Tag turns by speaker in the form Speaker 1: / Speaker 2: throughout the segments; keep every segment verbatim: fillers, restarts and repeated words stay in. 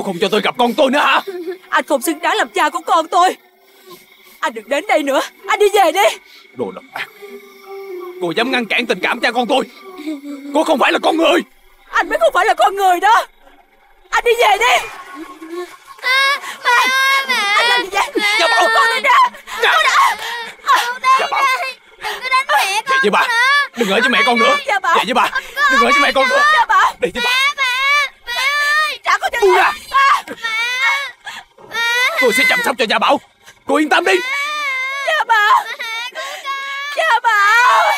Speaker 1: Cô không cho tôi gặp con tôi nữa hả?
Speaker 2: Anh không xứng đáng làm cha của con tôi. Anh đừng đến đây nữa, anh đi về đi.
Speaker 1: Đồ độc ác. Cô dám ngăn cản tình cảm cha con tôi. Cô không phải là con người.
Speaker 2: Anh mới không phải là con người đó. Anh đi về đi.
Speaker 3: À, mẹ ơi mẹ.
Speaker 2: Anh làm gì vậy?
Speaker 1: Gia Bảo.
Speaker 2: Con đi ra. Con đã.
Speaker 1: Gia Bảo.
Speaker 3: Đừng có đánh mẹ con.
Speaker 1: Về với bà. Đừng ở với mẹ con nữa.
Speaker 2: Gia Bảo.
Speaker 1: Về với bà. Đừng ở với mẹ con nữa.
Speaker 2: Gia Bảo.
Speaker 1: Đi với bà.
Speaker 3: Mẹ, mẹ ơi.
Speaker 2: Trả con cho
Speaker 1: Buông ra.
Speaker 3: Mẹ. Mẹ.
Speaker 1: Tôi sẽ chăm sóc cho Gia Bảo. Cô yên tâm đi.
Speaker 2: Gia Bảo. Gia Bảo.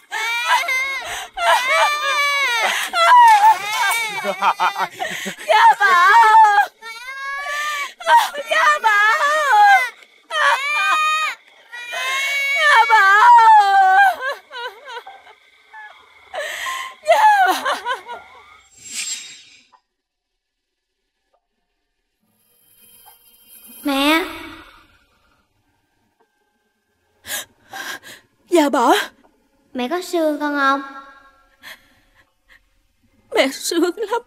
Speaker 2: Gia Bảo. Gia Bảo. Gia Bảo. Gia Bảo.
Speaker 3: Mẹ.
Speaker 2: Gia Bảo.
Speaker 3: Mẹ có sương con không?
Speaker 2: Mẹ sướng lắm.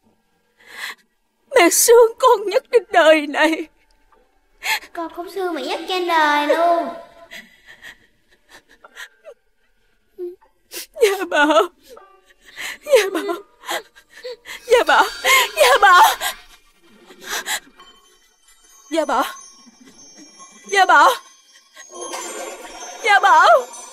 Speaker 2: Mẹ sướng con nhất trên đời này.
Speaker 3: Con cũng sương mẹ nhất trên đời luôn.
Speaker 2: Gia Bảo. Gia Bảo. Gia Bảo. Gia Bảo. Gia Bảo. Gia Bảo. Gia Bảo.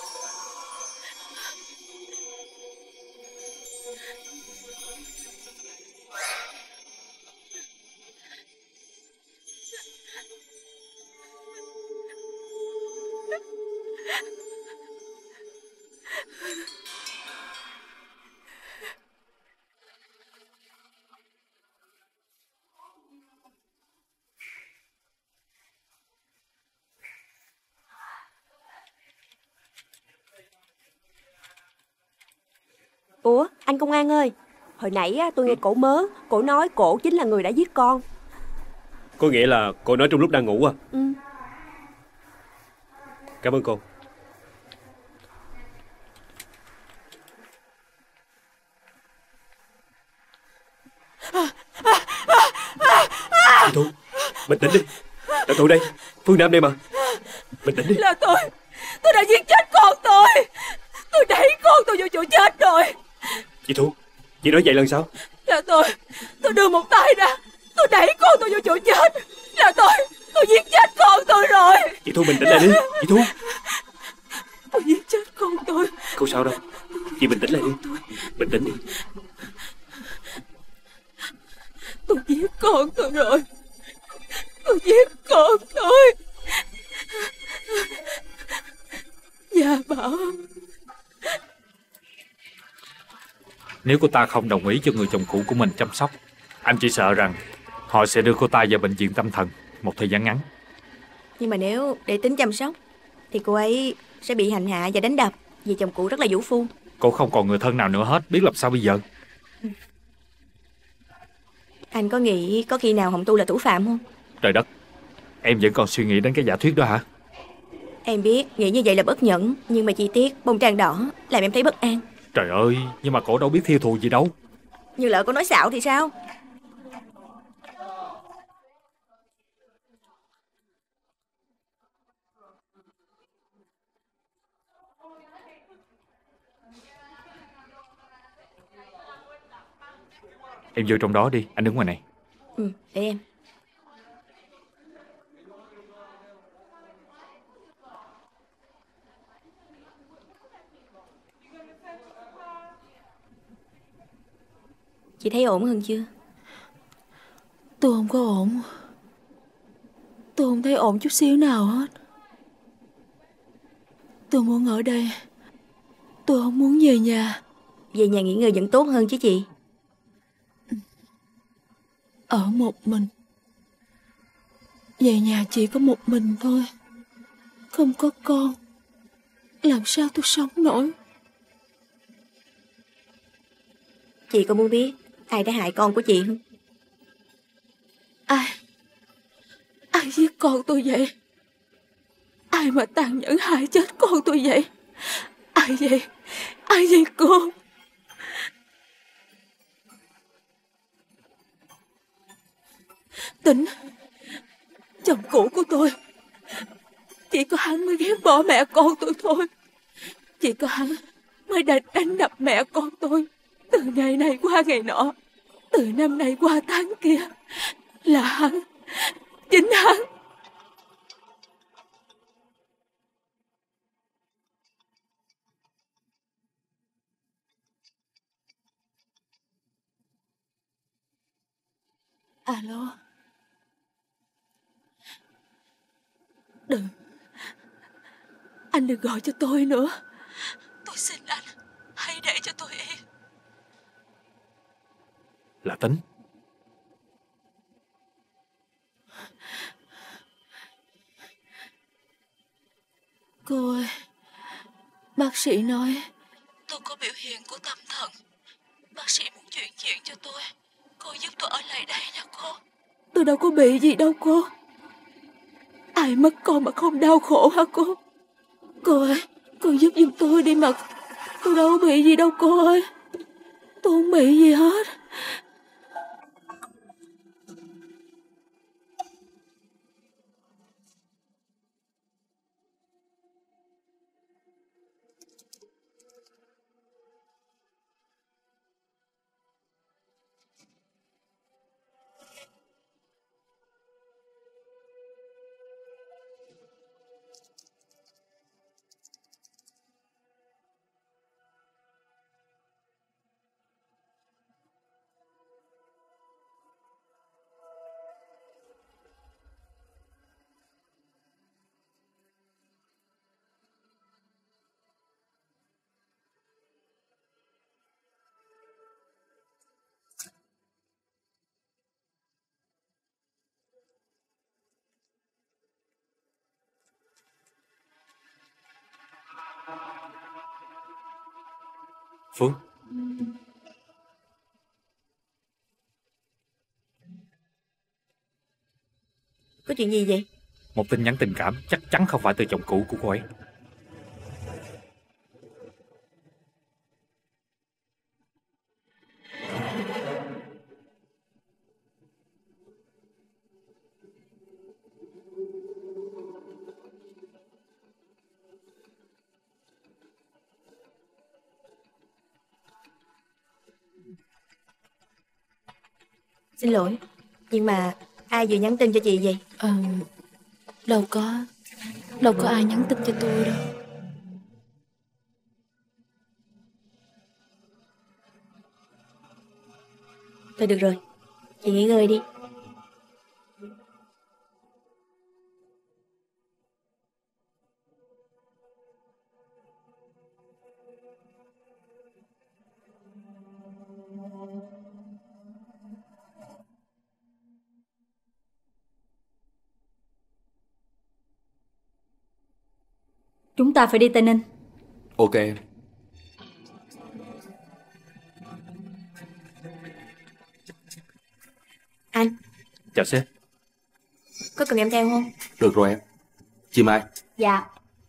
Speaker 4: Ủa, anh công an ơi, hồi nãy tôi nghe cổ mớ, cổ nói cổ chính là người đã giết con.
Speaker 5: Có nghĩa là cô nói trong lúc đang ngủ à?
Speaker 4: Ừ.
Speaker 5: Cảm ơn cô. Chị Thu, bình tĩnh đi. Là tôi đây, Phương Nam đây mà. Bình tĩnh đi.
Speaker 2: Là tôi. Tôi đã giết chết con tôi. Tôi đẩy con tôi vô chỗ chết rồi.
Speaker 5: Chị Thu, chị nói vậy lần sau.
Speaker 2: Là tôi. Tôi đưa một tay ra. Tôi đẩy con tôi vô chỗ chết. Là tôi. Tôi giết chết con tôi rồi.
Speaker 5: Chị Thu bình tĩnh lại đi. Chị Thu.
Speaker 2: Tôi giết chết con tôi.
Speaker 5: Không sao đâu. Chị bình tĩnh lại đi. Bình tĩnh đi.
Speaker 2: Tôi giết con tôi rồi. Tôi giết con tôi. Gia Bảo.
Speaker 6: Nếu cô ta không đồng ý cho người chồng cũ của mình chăm sóc, anh chỉ sợ rằng họ sẽ đưa cô ta vào bệnh viện tâm thần một thời gian ngắn.
Speaker 4: Nhưng mà nếu để tính chăm sóc thì cô ấy sẽ bị hành hạ và đánh đập vì chồng cũ rất là vũ phu.
Speaker 6: Cô không còn người thân nào nữa hết, biết làm sao bây giờ?
Speaker 4: Anh có nghĩ có khi nào Hồng Tu là thủ phạm không?
Speaker 6: Trời đất, em vẫn còn suy nghĩ đến cái giả thuyết đó hả?
Speaker 4: Em biết nghĩ như vậy là bất nhẫn, nhưng mà chi tiết bông trang đỏ làm em thấy bất an.
Speaker 6: Trời ơi, nhưng mà cổ đâu biết thiêu thù gì đâu.
Speaker 4: Như lỡ cô nói xạo thì sao?
Speaker 6: Em vô trong đó đi, anh đứng ngoài này.
Speaker 4: Ừ, để em. Chị thấy ổn hơn chưa?
Speaker 2: Tôi không có ổn. Tôi không thấy ổn chút xíu nào hết. Tôi muốn ở đây. Tôi không muốn về nhà.
Speaker 4: Về nhà nghỉ ngơi vẫn tốt hơn chứ chị.
Speaker 2: Ở một mình. Về nhà chỉ có một mình thôi. Không có con. Làm sao tôi sống nổi?
Speaker 4: Chị có muốn biết ai đã hại con của chị không?
Speaker 2: Ai? Ai giết con tôi vậy? Ai mà tàn nhẫn hại chết con tôi vậy? Ai vậy? Ai vậy cô? Tính, chồng cũ của tôi, chỉ có hắn mới ghét bỏ mẹ con tôi thôi. Chỉ có hắn mới đánh đánh đập mẹ con tôi. Từ ngày này qua ngày nọ, từ năm này qua tháng kia, là hắn, chính hắn. Alo. Đừng. Anh đừng gọi cho tôi nữa. Tôi xin anh, hãy để cho tôi yên.
Speaker 6: Là Tính.
Speaker 2: Cô ơi, bác sĩ nói tôi có biểu hiện của tâm thần. Bác sĩ muốn chuyển chuyện cho tôi. Cô giúp tôi ở lại đây nha cô. Tôi đâu có bị gì đâu cô. Ai mất con mà không đau khổ hả cô? Cô ơi, cô giúp giùm tôi đi mà. Tôi đâu có bị gì đâu cô ơi. Tôi không bị gì hết.
Speaker 6: Phương.
Speaker 4: Có chuyện gì vậy?
Speaker 6: Một tin nhắn tình cảm, chắc chắn không phải từ chồng cũ của cô ấy.
Speaker 4: Xin lỗi, nhưng mà ai vừa nhắn tin cho chị vậy?
Speaker 2: Ờ, đâu có, đâu có ai nhắn tin cho tôi đâu.
Speaker 4: Thôi được rồi, chị nghỉ ngơi đi.
Speaker 7: Chúng ta phải đi Tây Ninh.
Speaker 1: Ok em.
Speaker 4: Anh.
Speaker 6: Chào sếp.
Speaker 4: Có cần em theo không?
Speaker 1: Được rồi em. Chị Mai.
Speaker 4: Dạ.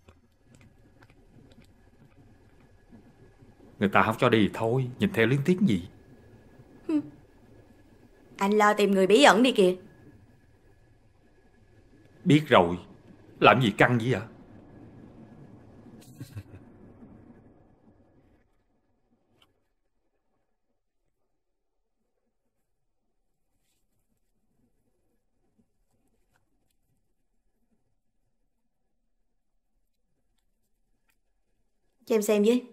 Speaker 6: Người ta không cho đi thì thôi, nhìn theo liên tiếc gì.
Speaker 4: Anh lo tìm người bí ẩn đi kìa.
Speaker 6: Biết rồi, làm gì căng vậy ạ?
Speaker 4: Cho em xem với.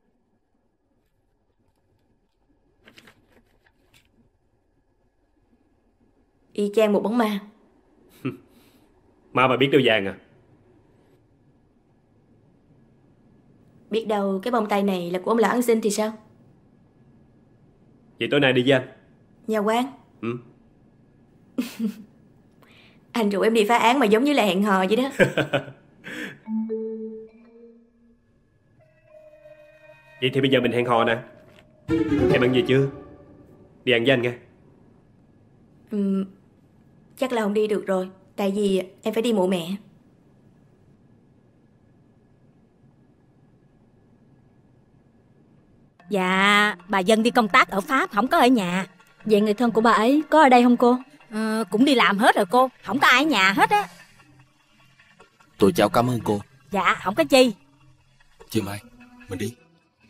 Speaker 4: Y chang một bóng ma.
Speaker 5: Ma mà biết đeo vàng à?
Speaker 4: Biết đâu cái bông tai này là của ông lão ăn xin thì sao?
Speaker 5: Vậy tối nay đi với anh.
Speaker 4: Nhà quan.
Speaker 5: Ừ.
Speaker 4: Anh rủ em đi phá án mà giống như là hẹn hò vậy đó.
Speaker 5: Vậy thì bây giờ mình hẹn hò nè. Em ăn gì chưa? Đi ăn với anh nghe.
Speaker 4: Ừ, chắc là không đi được rồi. Tại vì em phải đi mộ mẹ.
Speaker 7: Dạ, bà Dân đi công tác ở Pháp, không có ở nhà. Vậy người thân của bà ấy có ở đây không cô?
Speaker 8: Ờ, cũng đi làm hết rồi cô, không có ai ở nhà hết á.
Speaker 1: Tôi chào cảm ơn cô.
Speaker 8: Dạ, không có chi.
Speaker 1: Chị Mai, mình đi.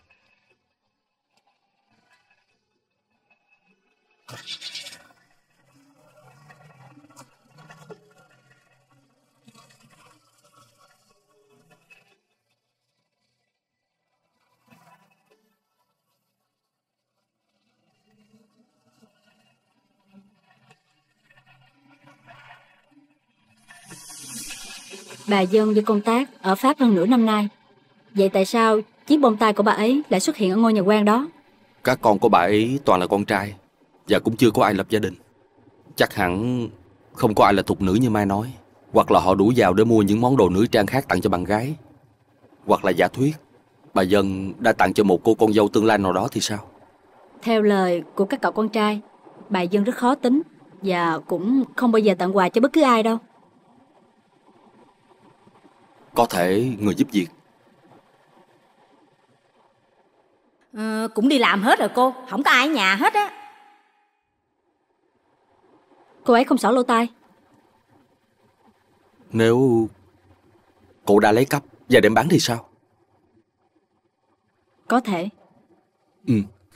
Speaker 7: Bà Dân đi công tác ở Pháp hơn nửa năm nay. Vậy tại sao chiếc bông tai của bà ấy lại xuất hiện ở ngôi nhà quan đó?
Speaker 1: Các con của bà ấy toàn là con trai, và cũng chưa có ai lập gia đình. Chắc hẳn không có ai là thục nữ như Mai nói. Hoặc là họ đủ giàu để mua những món đồ nữ trang khác tặng cho bạn gái. Hoặc là giả thuyết bà Dân đã tặng cho một cô con dâu tương lai nào đó thì sao?
Speaker 7: Theo lời của các cậu con trai, bà Dân rất khó tính và cũng không bao giờ tặng quà cho bất cứ ai đâu.
Speaker 1: Có thể người giúp việc.
Speaker 8: Ờ, cũng đi làm hết rồi cô, không có ai ở nhà hết á.
Speaker 7: Cô ấy không xỏ lỗ tai.
Speaker 1: Nếu cô đã lấy cắp và đem bán thì sao?
Speaker 7: Có thể.
Speaker 1: Ừ.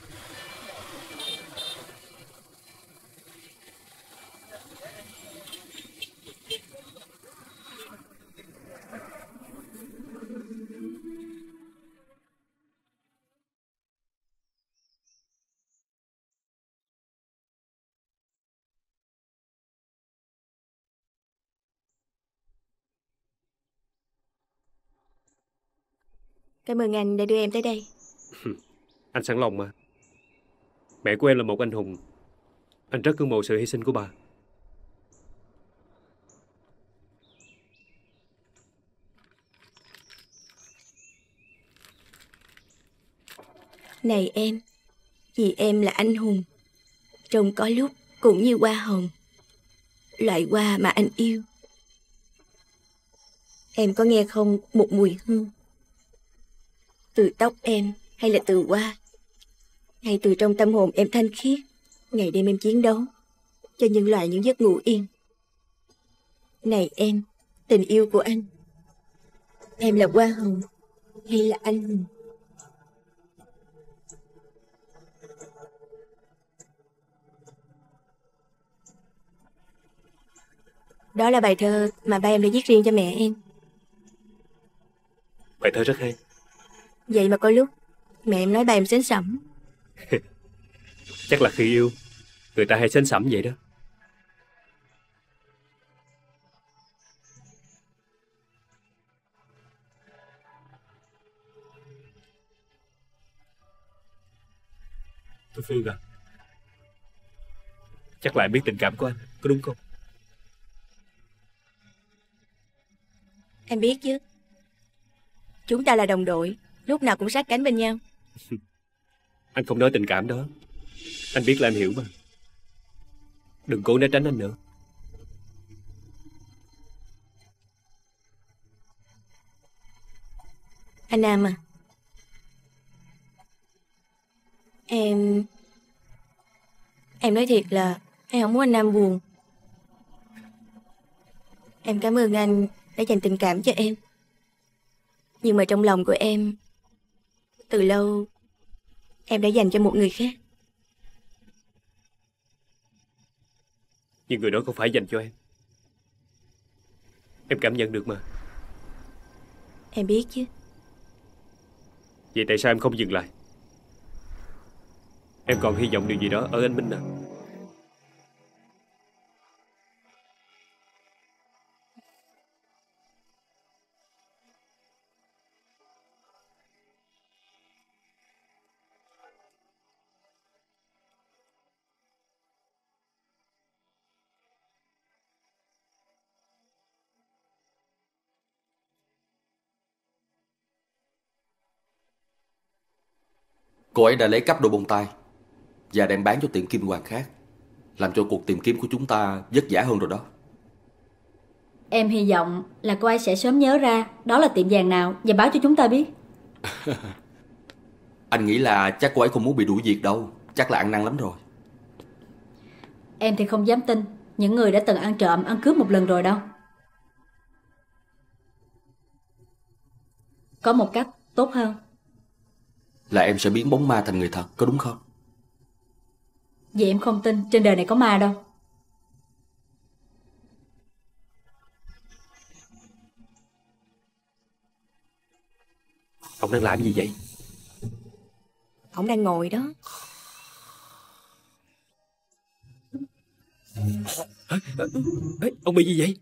Speaker 4: Cảm ơn anh đã đưa em tới đây.
Speaker 5: Anh sẵn lòng mà. Mẹ của em là một anh hùng. Anh rất ngưỡng mộ sự hy sinh của bà.
Speaker 4: Này em, vì em là anh hùng, trông có lúc cũng như hoa hồng, loại hoa mà anh yêu. Em có nghe không một mùi hương, từ tóc em hay là từ hoa, hay từ trong tâm hồn em thanh khiết, ngày đêm em chiến đấu cho nhân loại những giấc ngủ yên. Này em, tình yêu của anh, em là hoa hồng hay là anh hùng? Đó là bài thơ mà ba em đã viết riêng cho mẹ em.
Speaker 5: Bài thơ rất hay.
Speaker 4: Vậy mà có lúc mẹ em nói ba em sến sẩm.
Speaker 5: Chắc là khi yêu người ta hay sến sẩm vậy đó. Tôi Phương à, chắc là em biết tình cảm của anh, có đúng không?
Speaker 4: Em biết chứ. Chúng ta là đồng đội, lúc nào cũng sát cánh bên nhau.
Speaker 5: Anh không nói tình cảm đó. Anh biết là em hiểu mà. Đừng cố né tránh anh nữa.
Speaker 4: Anh Nam à, Em Em nói thiệt là em không muốn anh Nam buồn. Em cảm ơn anh đã dành tình cảm cho em. Nhưng mà trong lòng của em, từ lâu em đã dành cho một người khác.
Speaker 5: Nhưng người đó không phải dành cho em. Em cảm nhận được mà.
Speaker 4: Em biết chứ.
Speaker 5: Vậy tại sao em không dừng lại? Em còn hy vọng điều gì đó ở anh Minh nào?
Speaker 1: Cô ấy đã lấy cắp đôi bông tai và đem bán cho tiệm kim hoàn khác, làm cho cuộc tìm kiếm của chúng ta vất vả hơn rồi đó.
Speaker 7: Em hy vọng là cô ấy sẽ sớm nhớ ra đó là tiệm vàng nào và báo cho chúng ta biết.
Speaker 1: Anh nghĩ là chắc cô ấy không muốn bị đuổi việc đâu. Chắc là ăn năn lắm rồi.
Speaker 7: Em thì không dám tin, những người đã từng ăn trộm, ăn cướp một lần rồi đâu. Có một cách tốt hơn.
Speaker 1: Là em sẽ biến bóng ma thành người thật, có đúng không?
Speaker 7: Vì em không tin trên đời này có ma đâu.
Speaker 5: Ông đang làm gì vậy?
Speaker 4: Ông đang ngồi đó.
Speaker 5: Ê, ê, ông bị gì vậy?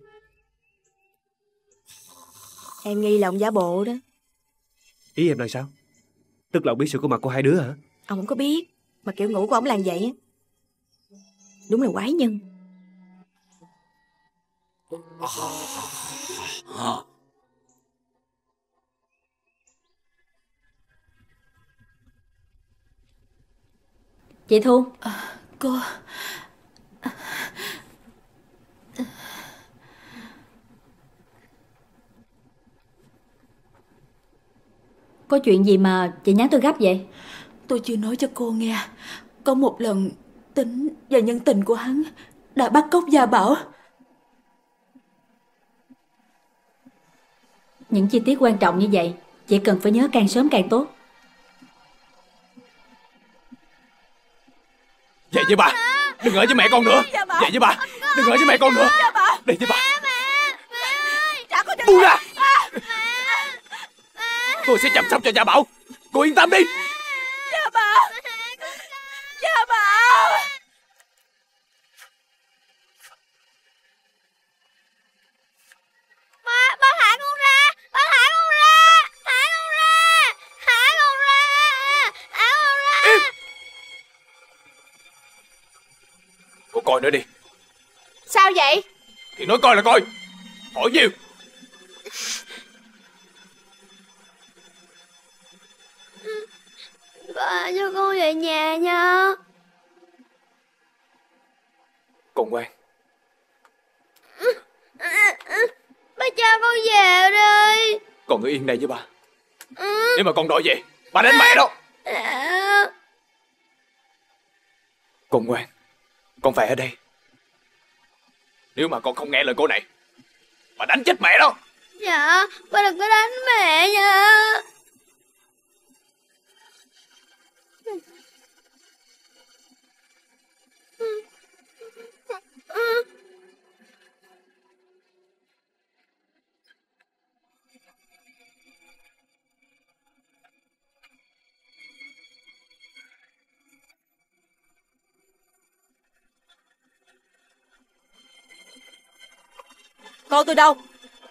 Speaker 4: Em nghi là ông giả bộ đó.
Speaker 5: Ý em là sao? Tức là ông biết sự có mặt của hai đứa hả?
Speaker 4: Ông không có biết, mà kiểu ngủ của ông làm vậy á. Đúng là quái nhân.
Speaker 7: Chị Thu.
Speaker 2: À, cô...
Speaker 7: Có chuyện gì mà chị nhắn tôi gấp vậy?
Speaker 2: Tôi chưa nói cho cô nghe. Có một lần Tính và nhân tình của hắn đã bắt cóc Gia Bảo.
Speaker 7: Những chi tiết quan trọng như vậy chị cần phải nhớ càng sớm càng tốt.
Speaker 9: Về với bà, đừng ở với mẹ con nữa. Về với bà, đừng ở với mẹ con nữa. Đi với bà. Buông ra. Tôi sẽ chăm sóc cho Gia Bảo. Cô yên tâm đi.
Speaker 2: Gia Bảo, Gia Bảo.
Speaker 3: Ba, ba thả con ra. Ba thả con ra. Thả con ra. Thả con ra. Thả con ra.
Speaker 9: Im. Cô coi nữa đi.
Speaker 3: Sao vậy?
Speaker 9: Thì nói coi là coi. Hỏi nhiều.
Speaker 3: Ba cho con về nhà nha.
Speaker 9: Con ngoan.
Speaker 3: Ba cho con về đi.
Speaker 9: Con ở yên đây với ba. Nếu mà con đòi về, ba đánh mẹ đó. Con ngoan, con phải ở đây. Nếu mà con không nghe lời cô này, bà đánh chết mẹ đó.
Speaker 3: Dạ, ba đừng có đánh mẹ nha.
Speaker 2: Con tôi đâu?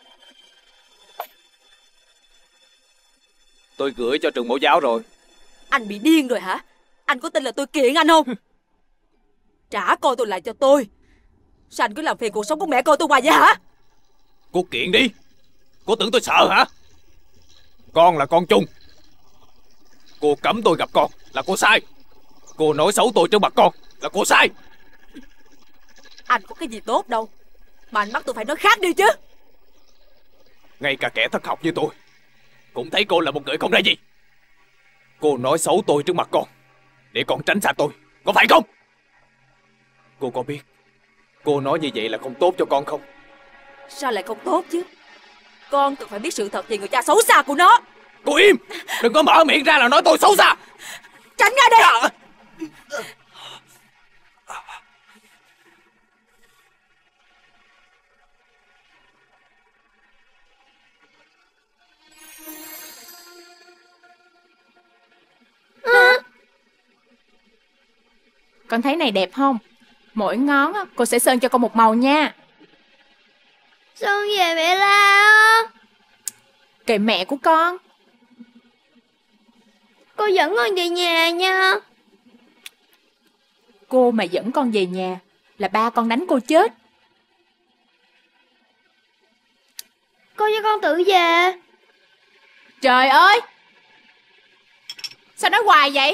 Speaker 9: Tôi gửi cho trường mẫu giáo rồi.
Speaker 2: Anh bị điên rồi hả? Anh có tin là tôi kiện anh không? Trả con tôi lại cho tôi. Sao anh cứ làm phiền cuộc sống của mẹ con tôi hoài vậy hả?
Speaker 9: Cô kiện đi. Cô tưởng tôi sợ hả? Con là con chung. Cô cấm tôi gặp con là cô sai. Cô nói xấu tôi trước mặt con là cô sai.
Speaker 2: Anh có cái gì tốt đâu mà anh bắt tôi phải nói khác đi chứ.
Speaker 9: Ngay cả kẻ thất học như tôi cũng thấy cô là một người không ra gì. Cô nói xấu tôi trước mặt con để con tránh xa tôi, có phải không? Cô có biết cô nói như vậy là không tốt cho con không?
Speaker 2: Sao lại không tốt chứ? Con cần phải biết sự thật về người cha xấu xa của nó.
Speaker 9: Cô im. Đừng có mở miệng ra là nói tôi xấu xa.
Speaker 2: Tránh ra đi.
Speaker 10: Con thấy này đẹp không? Mỗi ngón cô sẽ sơn cho con một màu nha.
Speaker 3: Sơn về mẹ la.
Speaker 10: Kệ mẹ của con.
Speaker 3: Cô dẫn con về nhà nha.
Speaker 10: Cô mà dẫn con về nhà là ba con đánh cô chết.
Speaker 3: Cô cho con tự về.
Speaker 10: Trời ơi, sao nói hoài vậy?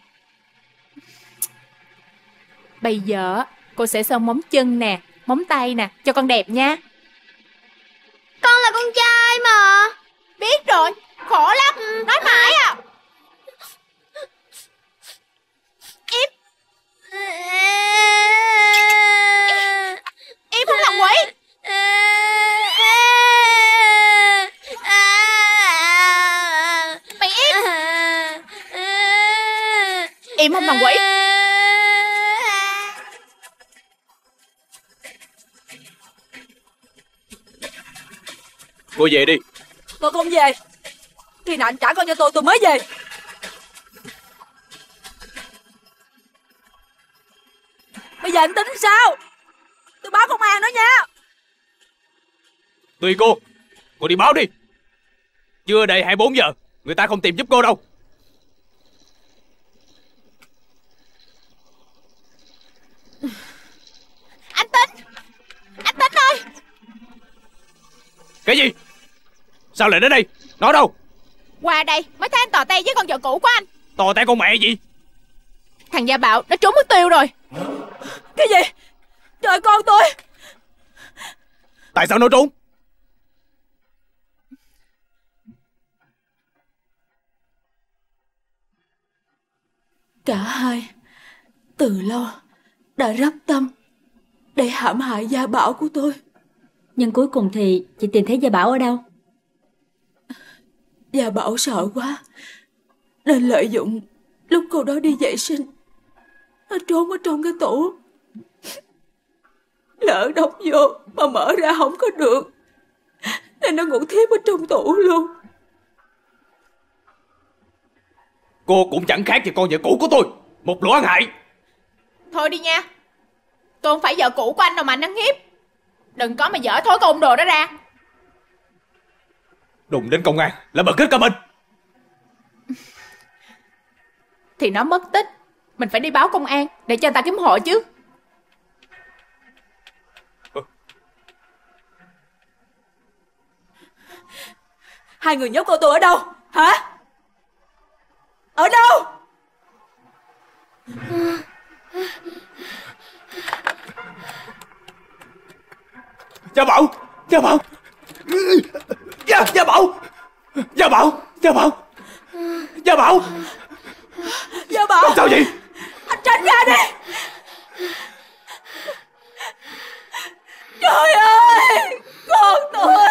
Speaker 10: Bây giờ cô sẽ sơn móng chân nè, móng tay nè, cho con đẹp nha.
Speaker 3: Con là con trai mà.
Speaker 10: Biết rồi, khổ lắm, nói mãi à. Im. Im không thằng quỷ.
Speaker 9: Cô về đi.
Speaker 2: Tôi không về. Khi nào anh trả con cho tôi tôi mới về. Bây giờ anh tính sao? Tôi báo công an đó nha.
Speaker 9: Tùy cô. Cô đi báo đi. Chưa đầy hai mươi bốn giờ người ta không tìm giúp cô đâu.
Speaker 10: Anh Tính. Anh Tính ơi.
Speaker 9: Cái gì? Sao lại đến đây? Nói đâu?
Speaker 10: Qua đây mới thấy anh tò te với con vợ cũ của anh.
Speaker 9: Tò te con mẹ gì?
Speaker 10: Thằng Gia Bảo nó trốn mất tiêu rồi.
Speaker 2: Cái gì? Trời, con tôi.
Speaker 9: Tại sao nó trốn?
Speaker 2: Cả hai từ lâu đã rắp tâm để hãm hại Gia Bảo của tôi.
Speaker 7: Nhưng cuối cùng thì chị tìm thấy Gia Bảo ở đâu?
Speaker 2: Gia Bảo sợ quá nên lợi dụng lúc cô đó đi vệ sinh, nó trốn ở trong cái tủ. Lỡ đóng vô mà mở ra không có được nên nó ngủ thiếp ở trong tủ luôn.
Speaker 9: Cô cũng chẳng khác gì con vợ cũ của tôi. Một lũ ăn hại.
Speaker 10: Thôi đi nha. Tôi không phải vợ cũ của anh đâu mà anh ăn hiếp. Đừng có mà dở thối côn đồ đó ra.
Speaker 9: Đụng đến công an là bật hết cả mình.
Speaker 10: Thì nó mất tích, mình phải đi báo công an để cho người ta kiếm hộ chứ.
Speaker 2: Hai người nhốt cô tôi ở đâu hả? Ở đâu?
Speaker 9: Gia Bảo, Gia Bảo, Gia, Gia Bảo, Gia Bảo, Gia Bảo, Gia Bảo,
Speaker 2: Gia Bảo.
Speaker 9: Con sao vậy?
Speaker 2: Anh tránh ra đi. Trời ơi, con tôi.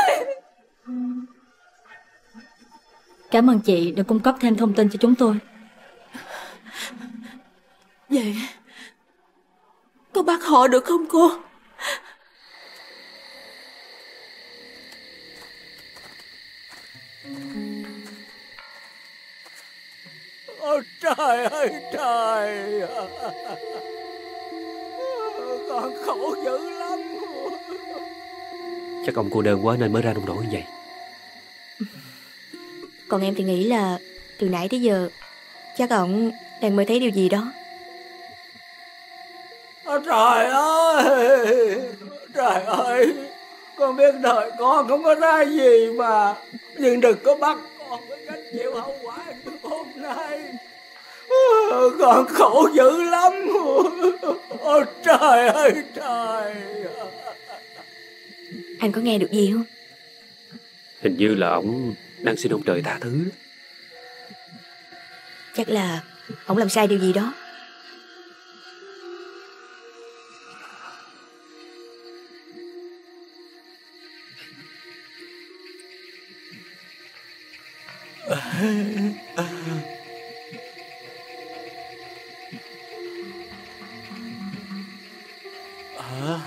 Speaker 7: Cảm ơn chị đã cung cấp thêm thông tin cho chúng tôi.
Speaker 2: Vậy có bắt họ được không cô?
Speaker 11: Ôi trời ơi trời, con khổ dữ lắm.
Speaker 5: Chắc ông cô đơn quá nên mới ra nông nổi như vậy.
Speaker 4: Còn em thì nghĩ là từ nãy tới giờ chắc ổng đang mơ thấy điều gì đó.
Speaker 11: Ôi trời ơi, trời ơi, con biết đời con không có ra gì mà, nhưng đừng có bắt con phải gánh chịu hậu quả hôm nay. Con khổ dữ lắm. Ôi trời ơi trời.
Speaker 4: Anh có nghe được gì không?
Speaker 5: Hình như là ổng đang xin ông trời tha thứ.
Speaker 4: Chắc là ổng làm sai điều gì đó.
Speaker 11: À.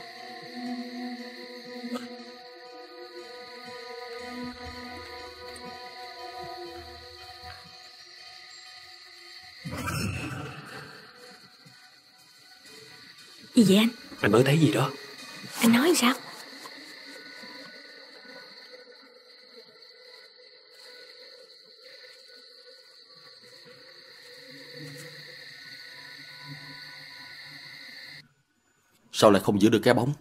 Speaker 4: Gì vậy anh?
Speaker 5: Anh mới thấy gì đó.
Speaker 4: Anh nói sao?
Speaker 1: Sao lại không giữ được cái bóng?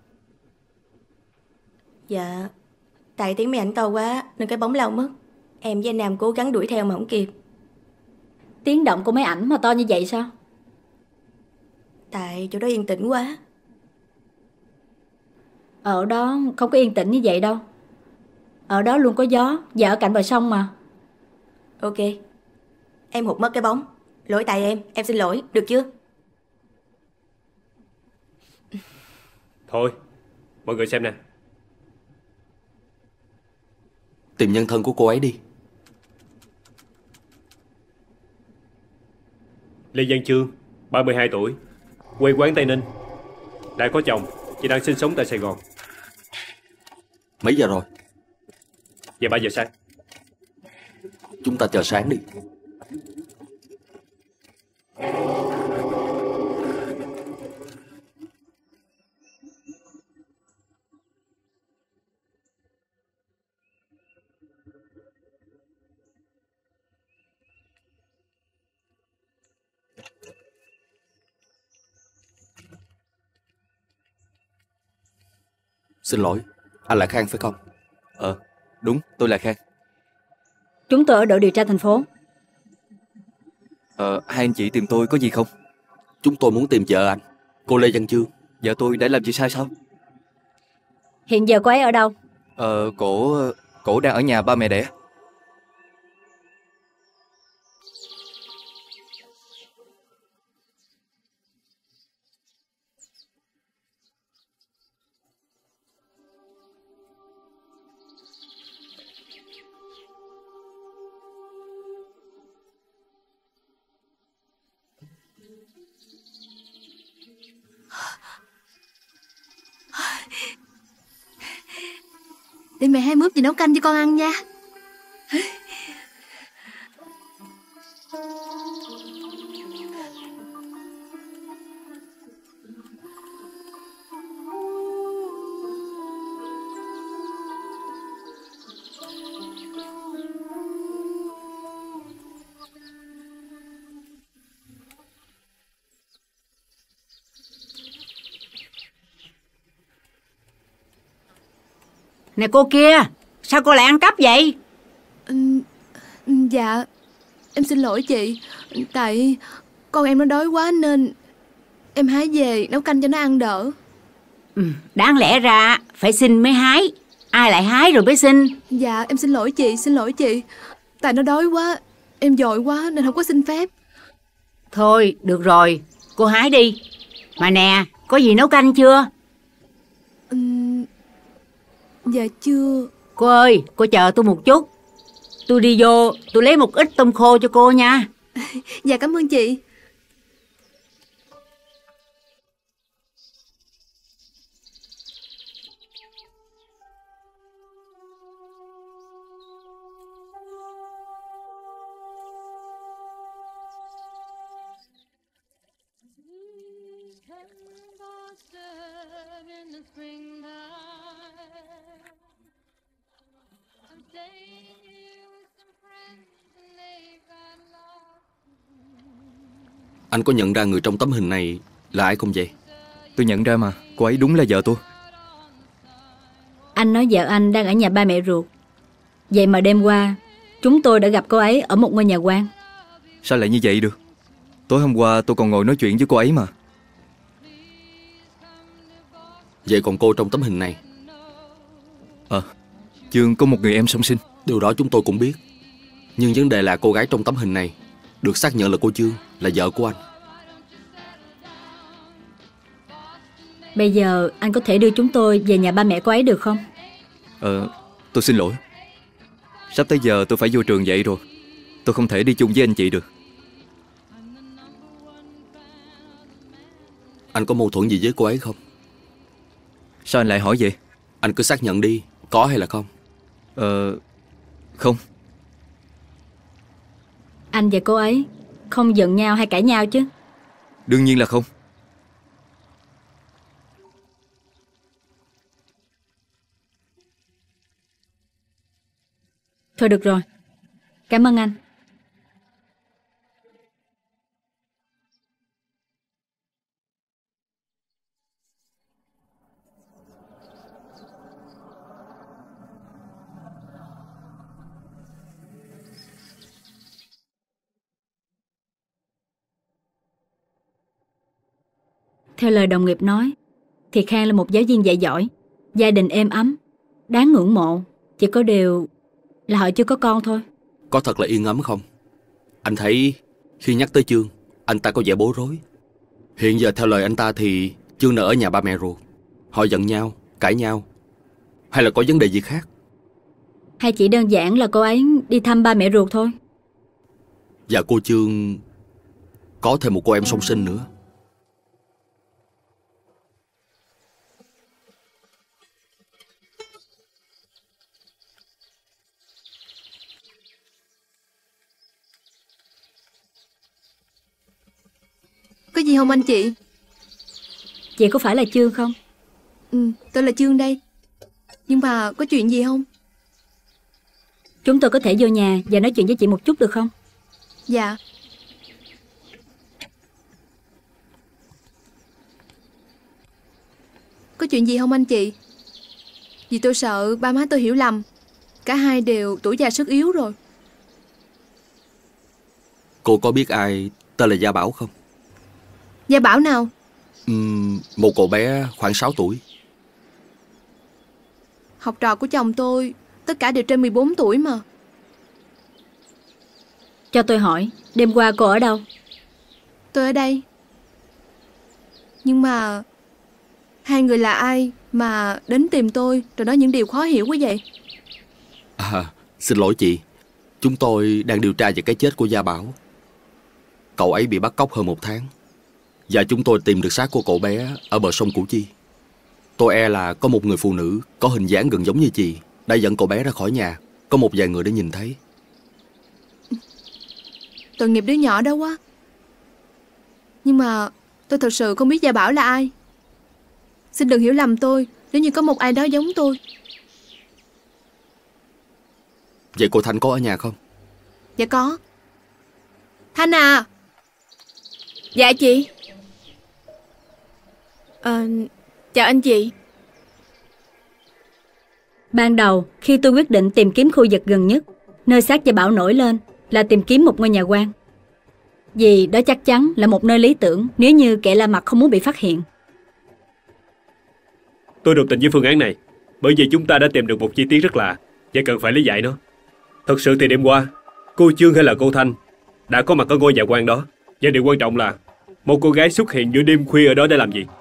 Speaker 4: Dạ, tại tiếng máy ảnh to quá nên cái bóng lao mất. Em với anh Nam cố gắng đuổi theo mà không kịp.
Speaker 7: Tiếng động của máy ảnh mà to như vậy sao?
Speaker 4: Tại chỗ đó yên tĩnh quá.
Speaker 7: Ở đó không có yên tĩnh như vậy đâu. Ở đó luôn có gió và ở cạnh bờ sông mà.
Speaker 4: Ok, em hụt mất cái bóng. Lỗi tại em, em xin lỗi, được chưa?
Speaker 5: Thôi, mọi người xem nè.
Speaker 1: Tìm nhân thân của cô ấy đi.
Speaker 5: Lê Văn Chương, ba mươi hai tuổi, quê quán Tây Ninh, đã có chồng và đang sinh sống tại Sài Gòn.
Speaker 1: Mấy giờ rồi?
Speaker 5: Giờ ba giờ sáng.
Speaker 1: Chúng ta chờ sáng đi. Xin lỗi, anh là Khang phải không?
Speaker 12: Ờ, đúng, tôi là Khang.
Speaker 7: Chúng tôi ở đội điều tra thành phố.
Speaker 12: Ờ, hai anh chị tìm tôi có gì không?
Speaker 1: Chúng tôi muốn tìm vợ anh, cô Lê Văn Chương.
Speaker 12: Vợ tôi đã làm gì sai sao?
Speaker 7: Hiện giờ cô ấy ở đâu?
Speaker 12: Ờ, cổ... cổ đang ở nhà ba mẹ đẻ.
Speaker 2: Để mẹ hai mướp gì nấu canh cho con ăn nha.
Speaker 8: Nè cô kia, sao cô lại ăn cắp vậy?
Speaker 2: Ừ, dạ, em xin lỗi chị. Tại con em nó đói quá nên em hái về nấu canh cho nó ăn đỡ.
Speaker 8: Ừ, đáng lẽ ra phải xin mới hái. Ai lại hái rồi mới xin?
Speaker 2: Dạ, em xin lỗi chị, xin lỗi chị. Tại nó đói quá, em vội quá nên không có xin phép.
Speaker 8: Thôi, được rồi, cô hái đi. Mà nè, có gì nấu canh chưa?
Speaker 2: Ừ, dạ chưa.
Speaker 8: Cô ơi, cô chờ tôi một chút. Tôi đi vô, tôi lấy một ít tôm khô cho cô nha.
Speaker 2: Dạ cảm ơn chị.
Speaker 1: Anh có nhận ra người trong tấm hình này là ai không vậy?
Speaker 12: Tôi nhận ra mà, cô ấy đúng là vợ tôi.
Speaker 7: Anh nói vợ anh đang ở nhà ba mẹ ruột. Vậy mà đêm qua chúng tôi đã gặp cô ấy ở một ngôi nhà quan.
Speaker 12: Sao lại như vậy được? Tối hôm qua tôi còn ngồi nói chuyện với cô ấy mà.
Speaker 1: Vậy còn cô trong tấm hình này?
Speaker 12: Ờ, Chương có một người em song sinh.
Speaker 1: Điều đó chúng tôi cũng biết. Nhưng vấn đề là cô gái trong tấm hình này được xác nhận là cô Chương, là vợ của anh.
Speaker 7: Bây giờ anh có thể đưa chúng tôi về nhà ba mẹ cô ấy được không?
Speaker 12: Ờ, tôi xin lỗi. Sắp tới giờ tôi phải vô trường dạy rồi. Tôi không thể đi chung với anh chị được.
Speaker 1: Anh có mâu thuẫn gì với cô ấy không?
Speaker 12: Sao anh lại hỏi vậy?
Speaker 1: Anh cứ xác nhận đi, có hay là không?
Speaker 12: Ờ, không.
Speaker 7: Anh và cô ấy không giận nhau hay cãi nhau chứ?
Speaker 12: Đương nhiên là không.
Speaker 7: Thôi được rồi. Cảm ơn anh. Theo lời đồng nghiệp nói thì Khang là một giáo viên dạy giỏi, gia đình êm ấm, đáng ngưỡng mộ. Chỉ có điều là họ chưa có con thôi.
Speaker 1: Có thật là yên ấm không? Anh thấy khi nhắc tới Chương, anh ta có vẻ bối rối. Hiện giờ theo lời anh ta thì Chương nợ ở nhà ba mẹ ruột. Họ giận nhau, cãi nhau, hay là có vấn đề gì khác?
Speaker 7: Hay chỉ đơn giản là cô ấy đi thăm ba mẹ ruột thôi?
Speaker 1: Và cô Chương có thêm một cô em song sinh nữa.
Speaker 13: Có gì không anh chị?
Speaker 7: Chị có phải là Trương không?
Speaker 13: Ừ, tôi là Trương đây. Nhưng mà có chuyện gì không?
Speaker 7: Chúng tôi có thể vô nhà và nói chuyện với chị một chút được không?
Speaker 13: Dạ. Có chuyện gì không anh chị? Vì tôi sợ ba má tôi hiểu lầm. Cả hai đều tuổi già sức yếu rồi.
Speaker 1: Cô có biết ai tên là Gia Bảo không?
Speaker 13: Gia Bảo nào?
Speaker 1: Uhm, một cậu bé khoảng sáu tuổi.
Speaker 13: Học trò của chồng tôi tất cả đều trên mười bốn tuổi mà.
Speaker 7: Cho tôi hỏi, đêm qua cô ở đâu?
Speaker 13: Tôi ở đây. Nhưng mà hai người là ai mà đến tìm tôi rồi nói những điều khó hiểu quá vậy?
Speaker 1: À, xin lỗi chị. Chúng tôi đang điều tra về cái chết của Gia Bảo. Cậu ấy bị bắt cóc hơn một tháng. Và chúng tôi tìm được xác của cậu bé ở bờ sông Củ Chi. Tôi e là có một người phụ nữ có hình dáng gần giống như chị đã dẫn cậu bé ra khỏi nhà. Có một vài người đã nhìn thấy.
Speaker 13: Tội nghiệp đứa nhỏ đó quá. Nhưng mà tôi thật sự không biết Gia Bảo là ai. Xin đừng hiểu lầm tôi nếu như có một ai đó giống tôi.
Speaker 1: Vậy cô Thanh có ở nhà không?
Speaker 13: Dạ có. Thanh à.
Speaker 2: Dạ chị. Ờ, chào anh chị.
Speaker 7: Ban đầu, khi tôi quyết định tìm kiếm khu vực gần nhất, nơi xác Gia Bảo nổi lên là tìm kiếm một ngôi nhà quan. Vì đó chắc chắn là một nơi lý tưởng nếu như kẻ lạ mặt không muốn bị phát hiện.
Speaker 5: Tôi đồng tình với phương án này, bởi vì chúng ta đã tìm được một chi tiết rất lạ và cần phải lý giải nó. Thật sự thì đêm qua, cô Trương hay là cô Thanh đã có mặt ở ngôi nhà quan đó. Và điều quan trọng là một cô gái xuất hiện giữa đêm khuya ở đó để làm gì?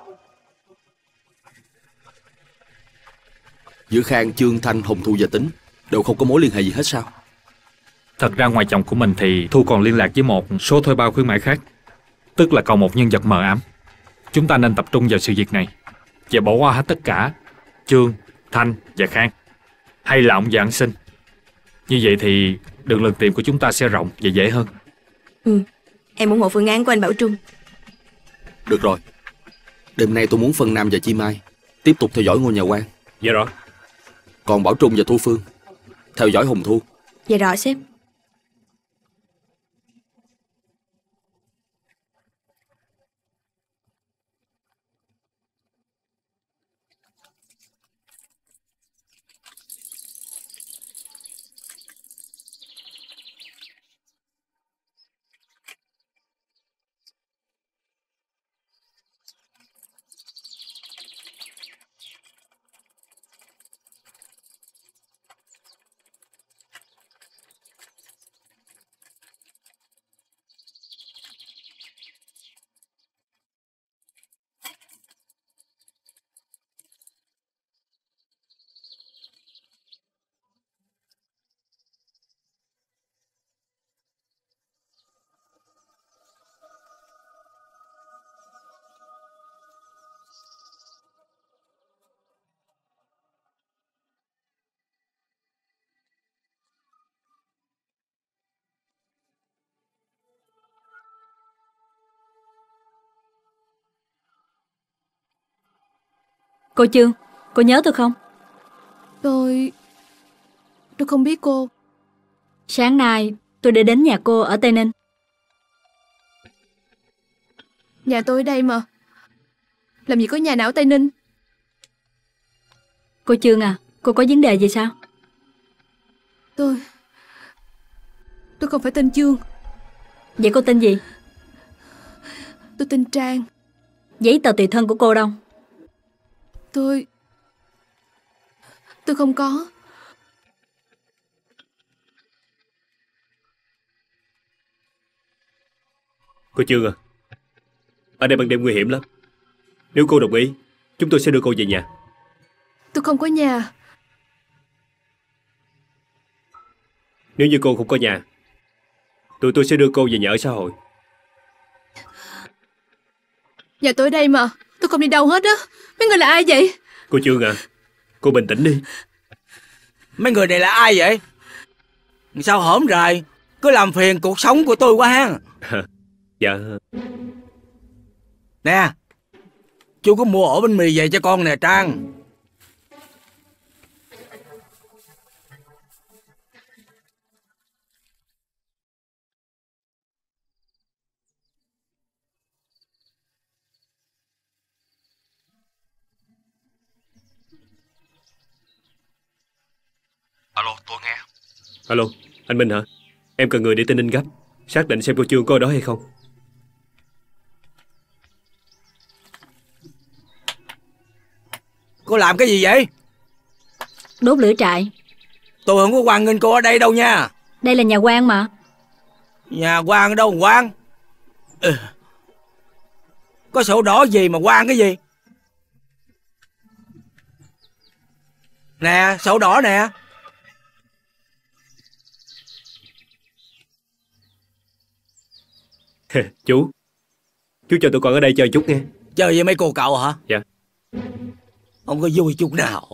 Speaker 1: Giữa Khang, Trương, Thanh, Hồng Thu và Tính đều không có mối liên hệ gì hết sao?
Speaker 6: Thật ra ngoài chồng của mình thì Thu còn liên lạc với một số thuê bao khuyến mại khác. Tức là còn một nhân vật mờ ám. Chúng ta nên tập trung vào sự việc này và bỏ qua hết tất cả Trương, Thanh và Khang. Hay là ông và An Sinh. Như vậy thì đường lần tìm của chúng ta sẽ rộng và dễ hơn.
Speaker 4: Ừ, em ủng hộ phương án của anh Bảo Trung.
Speaker 1: Được rồi. Đêm nay tôi muốn Phân Nam và Chi Mai tiếp tục theo dõi ngôi nhà quan.
Speaker 5: Dạ rõ.
Speaker 1: Còn Bảo Trung và Thu Phương theo dõi Hồng Thu.
Speaker 4: Dạ rõ sếp.
Speaker 7: Cô Trương, cô nhớ tôi không?
Speaker 13: Tôi... Tôi không biết cô.
Speaker 7: Sáng nay tôi đã đến nhà cô ở Tây Ninh.
Speaker 13: Nhà tôi ở đây mà. Làm gì có nhà nào ở Tây Ninh.
Speaker 7: Cô Trương à, cô có vấn đề gì sao?
Speaker 13: Tôi... Tôi không phải tên Trương.
Speaker 7: Vậy cô tên gì?
Speaker 13: Tôi tên Trang.
Speaker 7: Giấy tờ tùy thân của cô đâu?
Speaker 13: Tôi... Tôi không có.
Speaker 5: Cô Trương à, ở đây ban đêm nguy hiểm lắm. Nếu cô đồng ý, chúng tôi sẽ đưa cô về nhà.
Speaker 13: Tôi không có nhà.
Speaker 5: Nếu như cô không có nhà, tụi tôi sẽ đưa cô về nhà ở xã hội.
Speaker 13: Nhà tôi ở đây mà, tôi không đi đâu hết á. Mấy người là ai vậy?
Speaker 5: Cô Trương à, cô bình tĩnh đi.
Speaker 11: Mấy người này là ai vậy? Sao hổm rày cứ làm phiền cuộc sống của tôi quá ha.
Speaker 5: Dạ.
Speaker 11: Nè, chú có mua ổ bánh mì về cho con nè Trang.
Speaker 1: Alo, tôi nghe.
Speaker 5: Alo, anh Minh hả? Em cần người để tin Ninh gấp. Xác định xem cô Trương có ở đó hay không.
Speaker 11: Cô làm cái gì vậy?
Speaker 7: Đốt lửa trại.
Speaker 11: Tôi không có quan nghênh cô ở đây đâu nha.
Speaker 7: Đây là nhà quan mà.
Speaker 11: Nhà quan ở đâu mà quan? Ừ. Có sổ đỏ gì mà quan cái gì? Nè, sổ đỏ nè.
Speaker 5: Chú Chú cho tụi con ở đây chơi chút nghe.
Speaker 11: Chơi với mấy cô cậu hả?
Speaker 5: Dạ.
Speaker 11: Không có vui chút nào.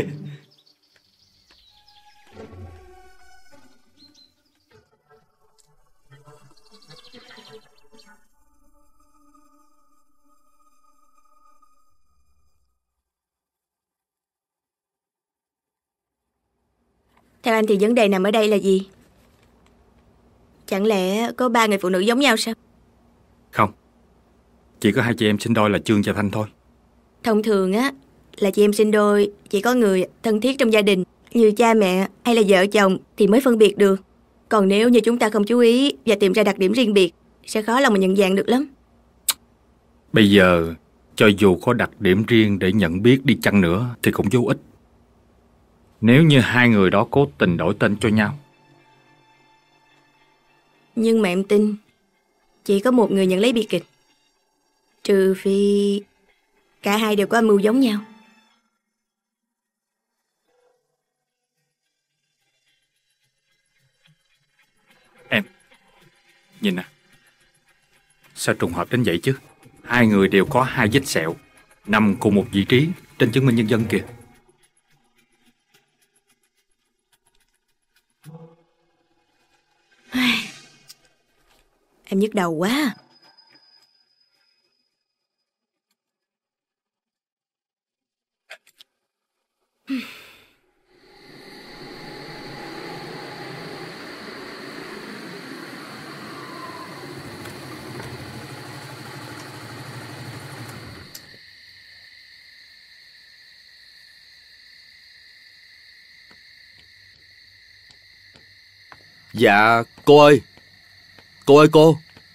Speaker 4: Theo anh thì vấn đề nằm ở đây là gì? Chẳng lẽ có ba người phụ nữ giống nhau sao?
Speaker 6: Không, chỉ có hai chị em sinh đôi là Trương và Thanh thôi.
Speaker 4: Thông thường á là chị em sinh đôi chỉ có người thân thiết trong gia đình như cha mẹ hay là vợ chồng thì mới phân biệt được. Còn nếu như chúng ta không chú ý và tìm ra đặc điểm riêng biệt sẽ khó lòng mà nhận dạng được lắm.
Speaker 6: Bây giờ cho dù có đặc điểm riêng để nhận biết đi chăng nữa thì cũng vô ích. Nếu như hai người đó cố tình đổi tên cho nhau.
Speaker 4: Nhưng mà em tin chỉ có một người nhận lấy bi kịch. Trừ phi cả hai đều có âm mưu giống nhau.
Speaker 6: Em nhìn nè. Sao trùng hợp đến vậy chứ? Hai người đều có hai vết sẹo nằm cùng một vị trí trên chứng minh nhân dân kìa.
Speaker 4: Em nhức đầu quá.
Speaker 1: Dạ, cô ơi. Cô ơi cô.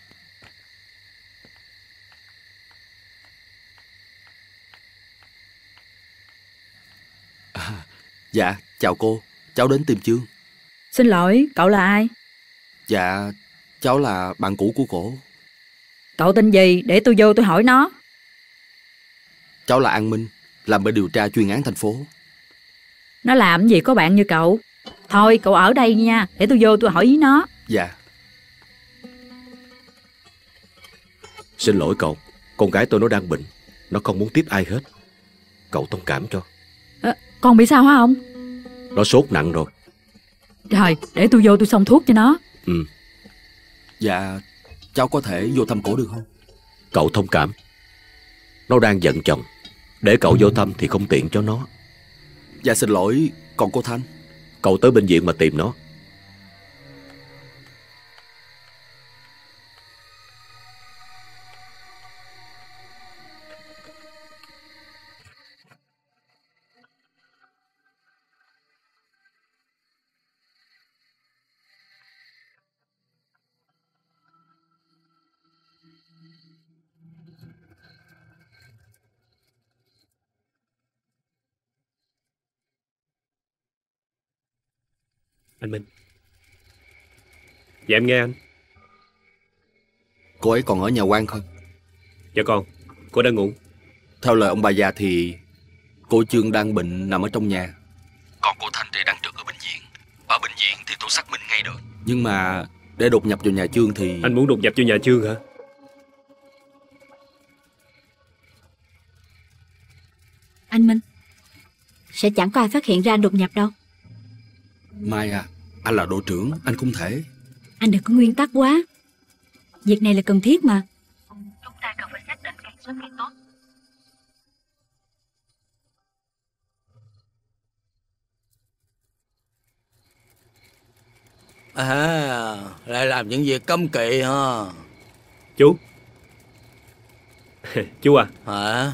Speaker 1: À, dạ, chào cô. Cháu đến tìm Trương.
Speaker 7: Xin lỗi, cậu là ai?
Speaker 1: Dạ, cháu là bạn cũ của cổ.
Speaker 7: Cậu tên gì để tôi vô tôi hỏi nó.
Speaker 1: Cháu là An Minh, làm bên điều tra chuyên án thành phố.
Speaker 7: Nó làm gì có bạn như cậu. Thôi cậu ở đây nha, để tôi vô tôi hỏi ý nó.
Speaker 1: Dạ.
Speaker 14: Xin lỗi cậu, con gái tôi nó đang bệnh, nó không muốn tiếp ai hết. Cậu thông cảm cho.
Speaker 7: À, con bị sao hả ông?
Speaker 14: Nó sốt nặng rồi.
Speaker 7: Rồi, để tôi vô tôi xông thuốc cho nó.
Speaker 14: Ừ.
Speaker 1: Dạ, cháu có thể vô thăm cổ được không?
Speaker 14: Cậu thông cảm. Nó đang giận chồng. Để cậu vô thăm thì không tiện cho nó.
Speaker 1: Dạ xin lỗi, còn cô Thanh?
Speaker 14: Cậu tới bệnh viện mà tìm nó.
Speaker 5: Anh Minh. Dạ em nghe anh.
Speaker 1: Cô ấy còn ở nhà quan không?
Speaker 5: Dạ con, cô đang ngủ.
Speaker 1: Theo lời ông bà già thì cô Trương đang bệnh nằm ở trong nhà. Còn cô Thanh thì đang trực ở bệnh viện. Ở bệnh viện thì tôi xác minh ngay được. Nhưng mà để đột nhập vào nhà Trương thì...
Speaker 5: Anh muốn đột nhập vào nhà Trương hả?
Speaker 7: Anh Minh, sẽ chẳng có ai phát hiện ra anh đột nhập đâu.
Speaker 1: Mai à, anh là đội trưởng, anh không thể.
Speaker 7: Anh đừng có nguyên tắc quá. Việc này là cần thiết mà. Chúng ta cần phải xác định càng sớm càng tốt.
Speaker 11: À, lại làm những việc cấm kỵ ha.
Speaker 5: Chú. Chú à.
Speaker 11: Hả?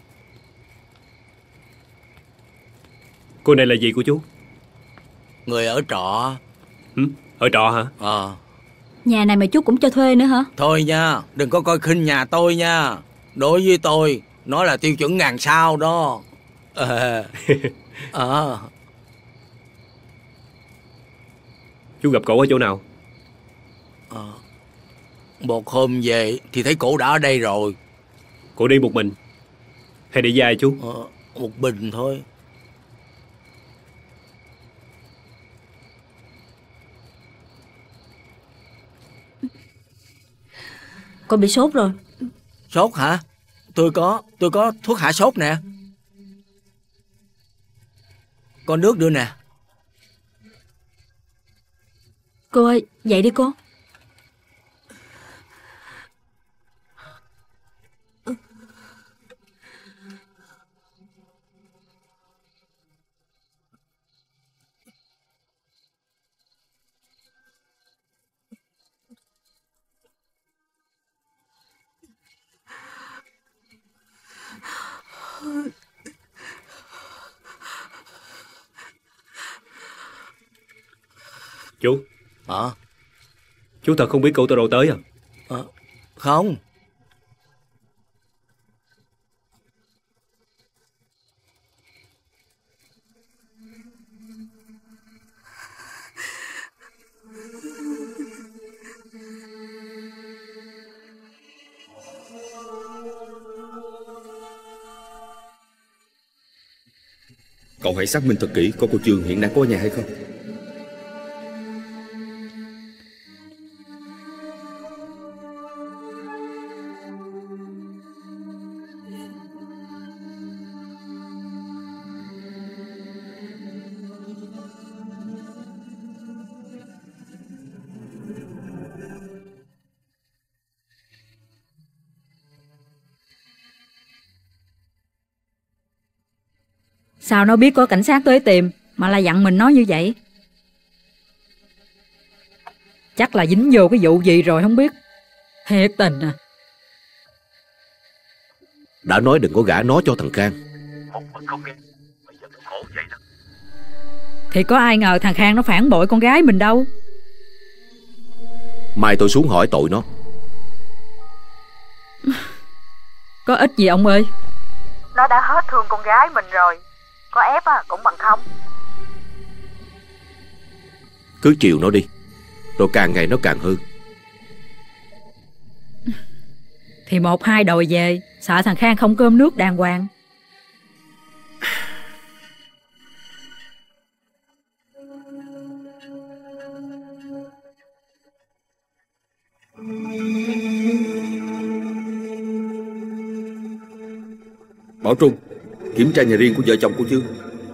Speaker 5: Cô này là gì của chú?
Speaker 11: Người ở trọ.
Speaker 5: Ừ? Ở trọ hả?
Speaker 11: Ờ.
Speaker 7: Nhà này mà chú cũng cho thuê nữa hả?
Speaker 11: Thôi nha, đừng có coi khinh nhà tôi nha. Đối với tôi, nó là tiêu chuẩn ngàn sao đó. Ờ. À.
Speaker 5: Chú gặp cậu ở chỗ nào?
Speaker 11: À. Một hôm về thì thấy cổ đã ở đây rồi.
Speaker 5: Cổ đi một mình hay đi với ai chú?
Speaker 11: À, một mình thôi.
Speaker 7: Con bị sốt rồi.
Speaker 11: Sốt hả? Tôi có, tôi có thuốc hạ sốt nè. Có nước nữa nè.
Speaker 7: Cô ơi, dậy đi cô.
Speaker 5: Chú.
Speaker 11: Hả?
Speaker 5: Chú thật không biết cậu tôi đâu tới à?
Speaker 11: À, không.
Speaker 1: Cậu hãy xác minh thật kỹ coi cô Trương hiện đang có ở nhà hay không.
Speaker 15: Sao nó biết có cảnh sát tới tìm mà lại dặn mình nói như vậy? Chắc là dính vô cái vụ gì rồi không biết. Thiệt tình à.
Speaker 14: Đã nói đừng có gả nó cho thằng Khang.
Speaker 15: Thì có ai ngờ thằng Khang nó phản bội con gái mình đâu.
Speaker 14: Mai tôi xuống hỏi tội nó.
Speaker 15: Có ích gì ông ơi.
Speaker 16: Nó đã hết thương con gái mình rồi. Có ép à, cũng bằng không.
Speaker 14: Cứ chiều nó đi, rồi càng ngày nó càng hư.
Speaker 15: Thì một hai đòi về, sợ thằng Khang không cơm nước đàng hoàng.
Speaker 1: Bảo Trung, kiểm tra nhà riêng của vợ chồng cô Trương.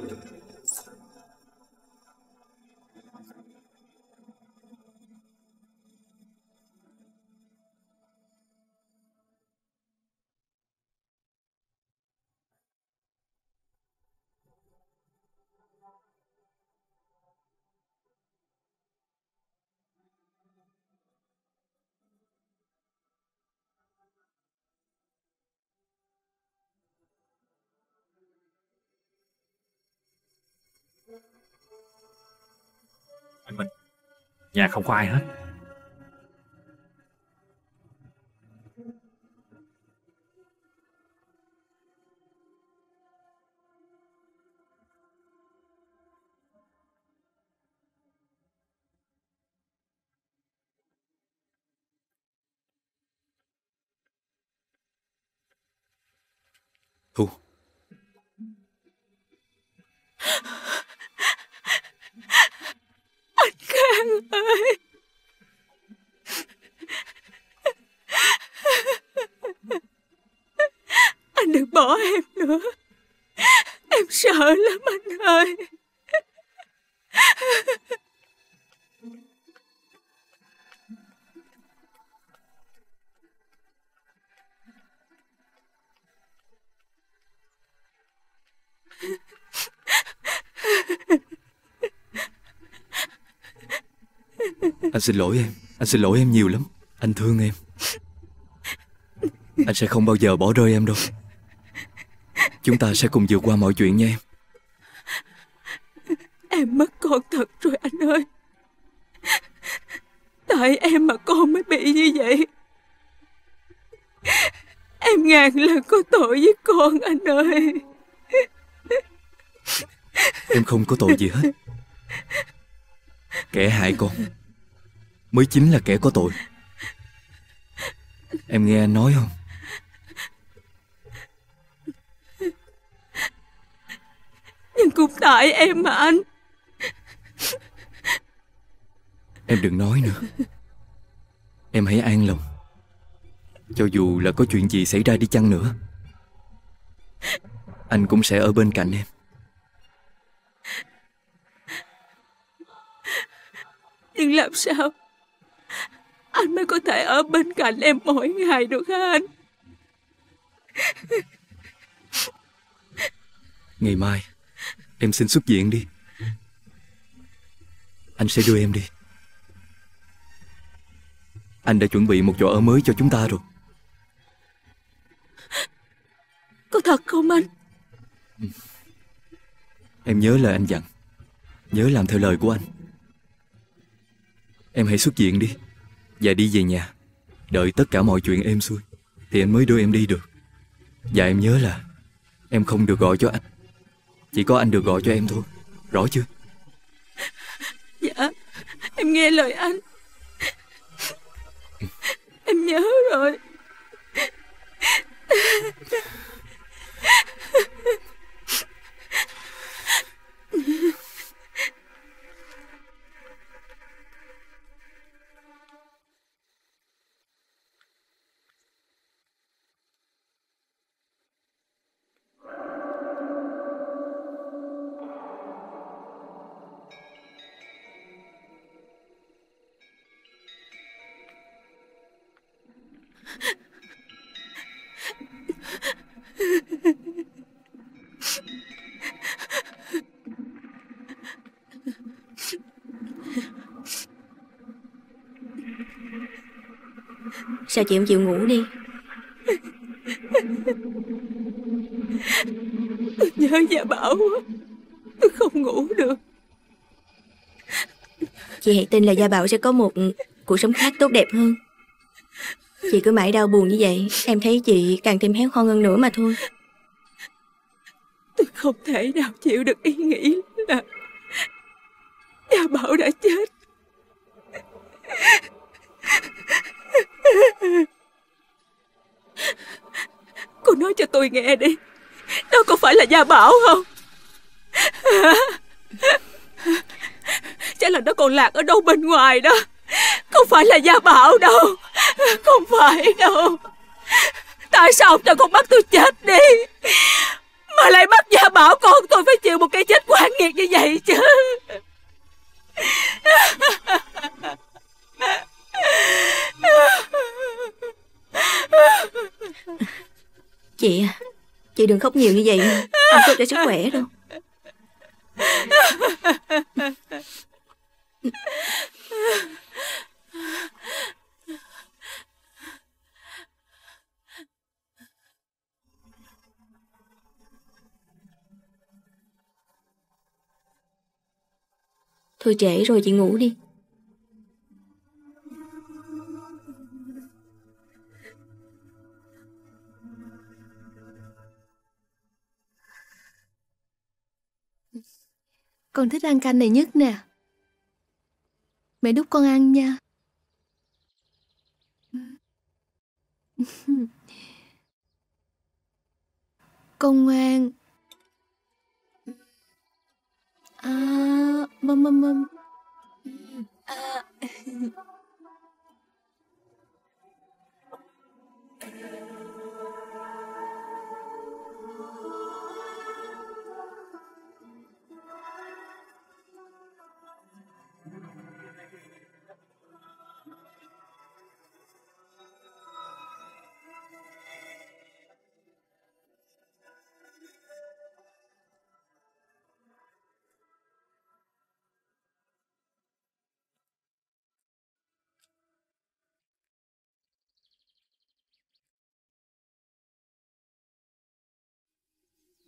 Speaker 6: Anh Minh, nhà không có ai hết.
Speaker 1: Thu.
Speaker 2: Anh Khang ơi. Anh đừng bỏ em nữa. sợ lắm anh ơi.
Speaker 12: Anh xin lỗi em. Anh xin lỗi em nhiều lắm. Anh thương em. Anh sẽ không bao giờ bỏ rơi em đâu. Chúng ta sẽ cùng vượt qua mọi chuyện nha em.
Speaker 2: Em mất con thật rồi anh ơi. Tại em mà con mới bị như vậy. Em ngàn lần có tội với con anh ơi.
Speaker 12: Em không có tội gì hết. Kẻ hại con mới chính là kẻ có tội. Em nghe anh nói không?
Speaker 2: Nhưng cũng tại em mà anh.
Speaker 12: Em đừng nói nữa. Em hãy an lòng. Cho dù là có chuyện gì xảy ra đi chăng nữa, anh cũng sẽ ở bên cạnh em.
Speaker 2: Nhưng làm sao anh mới có thể ở bên cạnh em mỗi ngày được hả anh?
Speaker 12: Ngày mai em xin xuất viện đi. Anh sẽ đưa em đi. Anh đã chuẩn bị một chỗ ở mới cho chúng ta rồi.
Speaker 2: Có thật không anh?
Speaker 12: Em nhớ lời anh dặn. Nhớ làm theo lời của anh. Em hãy xuất viện đi và đi về nhà. Đợi tất cả mọi chuyện êm xuôi thì anh mới đưa em đi được. Và em nhớ là em không được gọi cho anh. Chỉ có anh được gọi cho em thôi. Rõ chưa?
Speaker 2: Dạ, em nghe lời anh. Em nhớ rồi.
Speaker 4: Sao chị không chịu ngủ đi?
Speaker 2: Tôi nhớ Gia Bảo quá. Tôi không ngủ được.
Speaker 4: Chị hãy tin là Gia Bảo sẽ có một cuộc sống khác tốt đẹp hơn. Chị cứ mãi đau buồn như vậy, em thấy chị càng thêm héo hon hơn nữa mà thôi.
Speaker 2: Tôi không thể nào chịu được ý nghĩ là Gia Bảo đã chết. Cô nói cho tôi nghe đi, đó có phải là Gia Bảo không? Chắc là nó còn lạc ở đâu bên ngoài đó. Không phải là Gia Bảo đâu. Không phải đâu. Tại sao ông cho con bắt tôi chết đi, mà lại bắt Gia Bảo con tôi phải chịu một cái chết oan nghiệt như vậy chứ?
Speaker 4: Chị à, chị đừng khóc nhiều như vậy mà. Không tốt cho sức khỏe đâu. Thôi trễ rồi, chị ngủ đi.
Speaker 13: Con thích ăn canh này nhất nè. Mẹ đút con ăn nha. Con ngoan. À, mâm mâm mâm. À.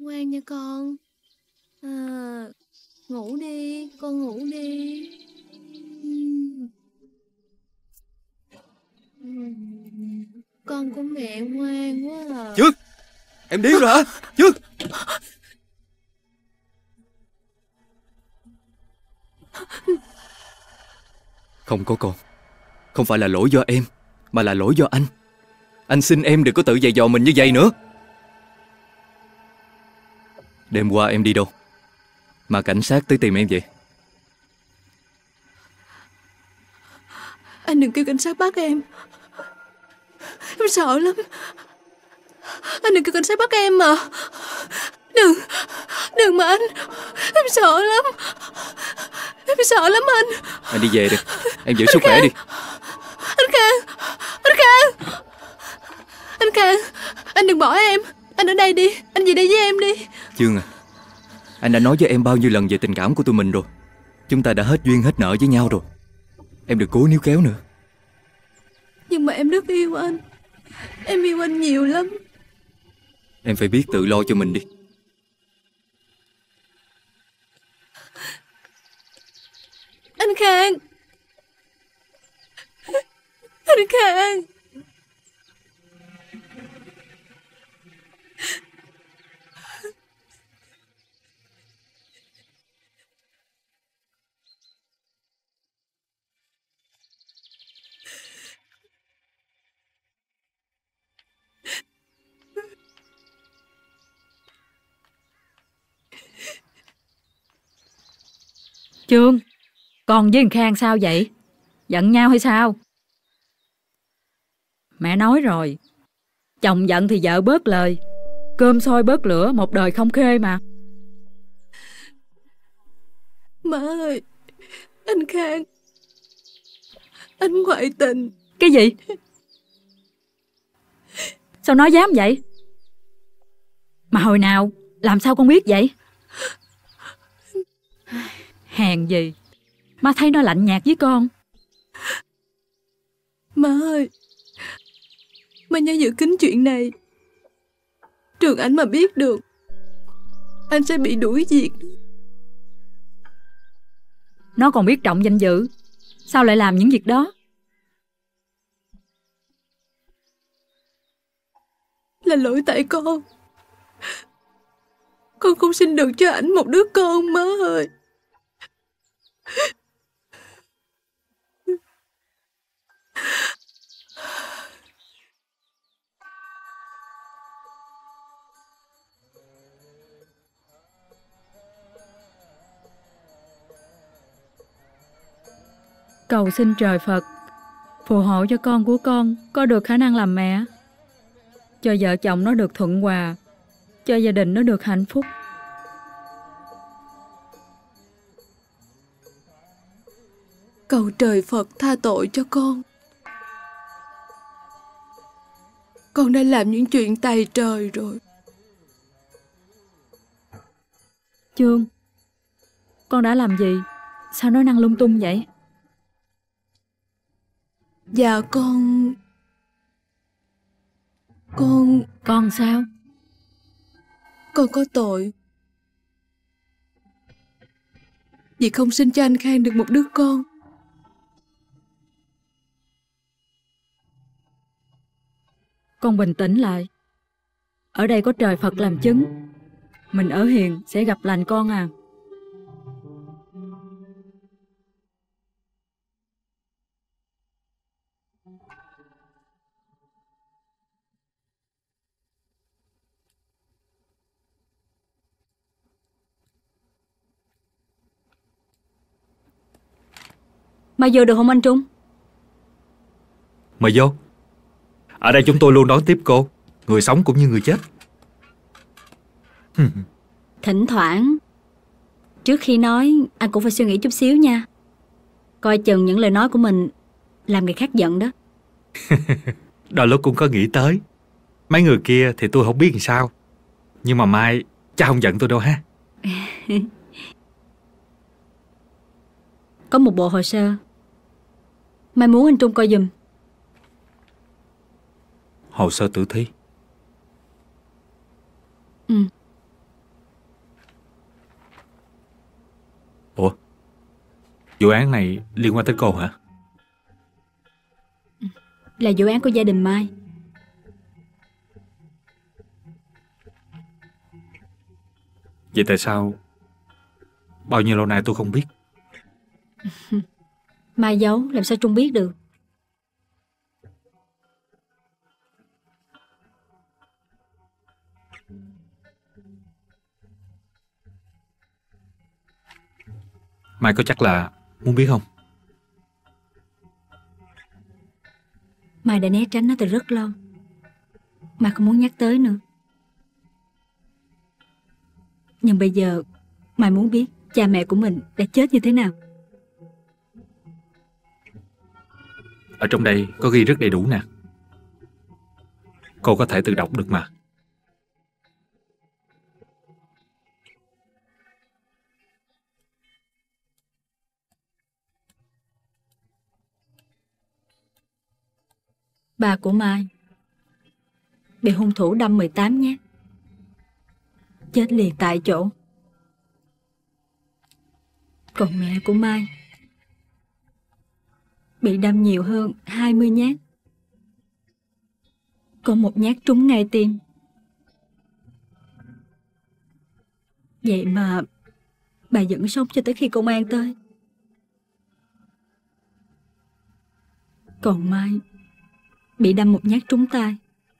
Speaker 13: Ngoan nha con. À, ngủ đi, con ngủ đi. Con của mẹ ngoan quá à.
Speaker 12: Chương, em điên rồi hả? Chương. Không có con. Không phải là lỗi do em, mà là lỗi do anh. Anh xin em đừng có tự dày dò mình như vậy nữa. Đêm qua em đi đâu mà cảnh sát tới tìm em vậy?
Speaker 13: Anh đừng kêu cảnh sát bắt em. Em sợ lắm. Anh đừng kêu cảnh sát bắt em mà. Đừng. Đừng mà anh. Em sợ lắm. Em sợ lắm anh.
Speaker 12: Anh đi về đi. Em giữ sức khỏe đi.
Speaker 13: Anh Khang. Anh Khang. Anh Khang. Anh đừng bỏ em. Anh ở đây đi. Anh về đây với em đi.
Speaker 12: Chương à, anh đã nói với em bao nhiêu lần về tình cảm của tụi mình rồi. Chúng ta đã hết duyên hết nợ với nhau rồi. Em đừng cố níu kéo nữa.
Speaker 13: Nhưng mà em rất yêu anh. Em yêu anh nhiều lắm.
Speaker 12: Em phải biết tự lo cho mình đi.
Speaker 13: Anh Khang. Anh Khang.
Speaker 15: Chương, con với thằng Khang sao vậy? Giận nhau hay sao? Mẹ nói rồi, chồng giận thì vợ bớt lời. Cơm sôi bớt lửa, một đời không khê mà.
Speaker 13: Má ơi, anh Khang, anh ngoại tình.
Speaker 15: Cái gì? Sao nói dám vậy? Mà hồi nào, làm sao con biết vậy? Hèn gì, má thấy nó lạnh nhạt với con.
Speaker 13: Má ơi, má nhớ giữ kín chuyện này. Trường Ảnh mà biết được, anh sẽ bị đuổi việc.
Speaker 15: Nó còn biết trọng danh dự, sao lại làm những việc đó?
Speaker 13: Là lỗi tại con. Con không sinh được cho ảnh một đứa con, má ơi.
Speaker 15: Cầu xin trời Phật phù hộ cho con của con có được khả năng làm mẹ, cho vợ chồng nó được thuận hòa, cho gia đình nó được hạnh phúc.
Speaker 13: Cầu trời Phật tha tội cho con. Con đã làm những chuyện tày trời rồi.
Speaker 15: Chương, con đã làm gì? Sao nói năng lung tung vậy?
Speaker 13: Dạ con... Con...
Speaker 15: Con sao?
Speaker 13: Con có tội vì không sinh cho anh Khang được một đứa con.
Speaker 15: Con bình tĩnh lại. Ở đây có trời Phật làm chứng. Mình ở hiền sẽ gặp lành con à.
Speaker 7: Mà vô được không anh Trung?
Speaker 6: Mời vô. Ở đây chúng tôi luôn đón tiếp cô, người sống cũng như người chết.
Speaker 7: Thỉnh thoảng trước khi nói anh cũng phải suy nghĩ chút xíu nha. Coi chừng những lời nói của mình làm người khác giận đó.
Speaker 6: Đôi lúc cũng có nghĩ tới. Mấy người kia thì tôi không biết làm sao, nhưng mà mai chắc không giận tôi đâu ha.
Speaker 7: Có một bộ hồ sơ mai muốn anh Trung coi giùm.
Speaker 6: Hồ sơ tử thi.
Speaker 7: Ừ.
Speaker 6: Vụ án này liên quan tới cô hả?
Speaker 7: Là vụ án của gia đình Mai.
Speaker 6: Vậy tại sao bao nhiêu lâu nay tôi không biết?
Speaker 7: Mai giấu, làm sao Trung biết được?
Speaker 6: Mai có chắc là muốn biết không?
Speaker 7: Mai đã né tránh nó từ rất lâu. Mai không muốn nhắc tới nữa. Nhưng bây giờ Mai muốn biết cha mẹ của mình đã chết như thế nào.
Speaker 6: Ở trong đây có ghi rất đầy đủ nè. Cô có thể tự đọc được mà.
Speaker 7: Bà của Mai bị hung thủ đâm mười tám nhát, chết liền tại chỗ. Còn mẹ của Mai bị đâm nhiều hơn hai mươi nhát, có một nhát trúng ngay tim. Vậy mà bà vẫn sống cho tới khi công an tới. Còn Mai bị đâm một nhát trúng tai.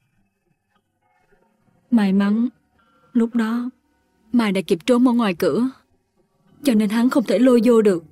Speaker 7: May mắn lúc đó Mai đã kịp trốn ở ngoài cửa, cho nên hắn không thể lôi vô được.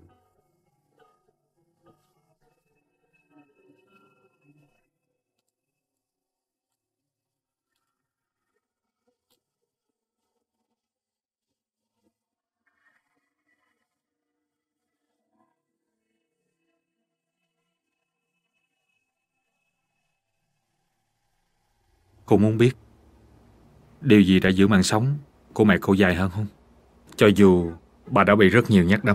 Speaker 6: Cô muốn biết điều gì đã giữ mạng sống của mẹ cô dài hơn không? Cho dù bà đã bị rất nhiều nhát đâm.